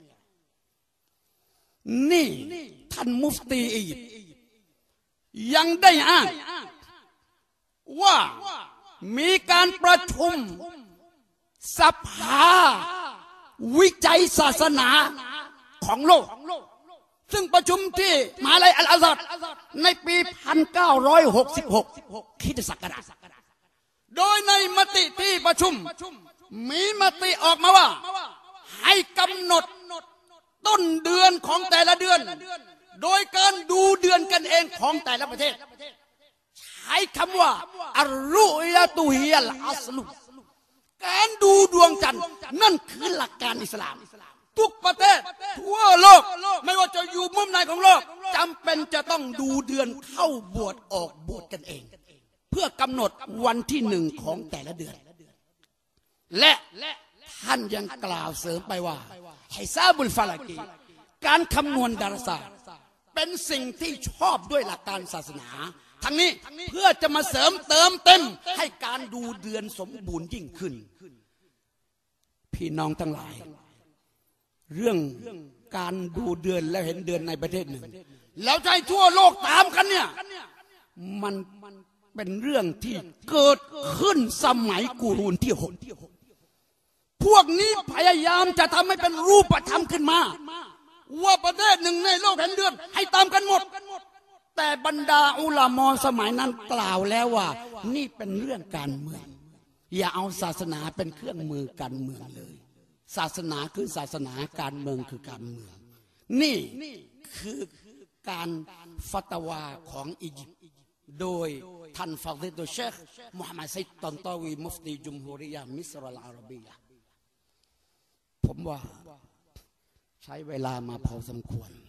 นี่ท่านมุฟตีอียิปต์ยังได้อ้างว่ามีการประชุมสภาวิจัยศาสนาของโลกซึ่งประชุมที่มหาวิทยาลัยอัลอาซัดในปี หนึ่งพันเก้าร้อยหกสิบหก คริสตศักราชโดยในมติที่ประชุมมีมติออกมาว่าให้กำหนดต้นเดือนของแต่ละเดือนโดยการดูเดือนกันเองของแต่ละประเทศใช้คำว่าอัลรุยะตุฮิยัลอัสลุการดูดวงจันทร์นั่นคือหลักการอิสลามทุกประเทศทั่วโลกไม่ว่าจะอยู่มุมไหนของโลกจำเป็นจะต้องดูเดือนเข้าบวชออกบวชกันเองเพื่อกำหนดวันที่หนึ่งของแต่ละเดือนและท่านยังกล่าวเสริมไปว่าฮิซาบุลฟาลากีการคำนวณดาราศาสตร์เป็นสิ่งที่ชอบด้วยหลักการศาสนาทั้งนี้เพื่อจะมาเสริมเติมเต็มให้การดูเดือนสมบูรณ์ยิ่งขึ้นพี่น้องทั้งหลายเรื่องการดูเดือนแล้วเห็นเดือนในประเทศหนึ่งแล้วใจทั่วโลกตามกันเนี่ยมันเป็นเรื่องที่เกิดขึ้นสมัยกูรูนที่หกพวกนี้พยายามจะทำให้เป็นรูปธรรมขึ้นมาว่าประเทศหนึ่งในโลกเห็นเดือนให้ตามกันหมดแต่บรรดาอุลามะสมัยนั้นกล่าวแล้วว่านี่เป็นเรื่องการเมืองอย่าเอาศาสนาเป็นเครื่องมือการเมืองเลยศาสนาคือศาสนาการเมืองคือการเมืองนี่คือการฟัตวาของอียิปต์โดยท่านฟาดิลเชคมุฮัมมัดซัยด์ตันตาวีมุฟตีจุมฮูริยะมิสรอัลอาระบียะผมว่าใช้เวลามาพอสมควร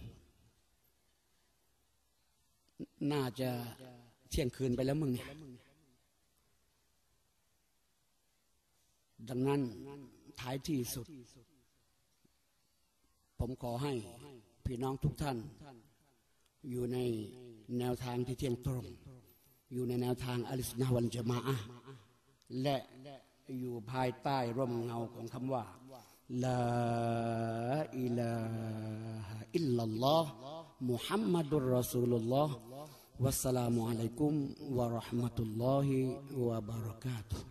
น่าจะเที่ยงคืนไปแล้วมึงเนี่ยดังนั้นท้ายที่สุดผมขอให้พี่น้องทุกท่านอยู่ในแนวทางที่เที่ยงตรงอยู่ในแนวทางอัลสุนนะฮ์วัลญะมาอะห์และอยู่ภายใต้ร่มเงาของคำว่าลาอิลาฮะอิลลัลลอฮ์มุฮัมมัดุรรอซูลุลลอฮ์วัสสลามุอะลัยกุมวะเราะห์มะตุลลอฮิวะบะเราะกาตุฮ์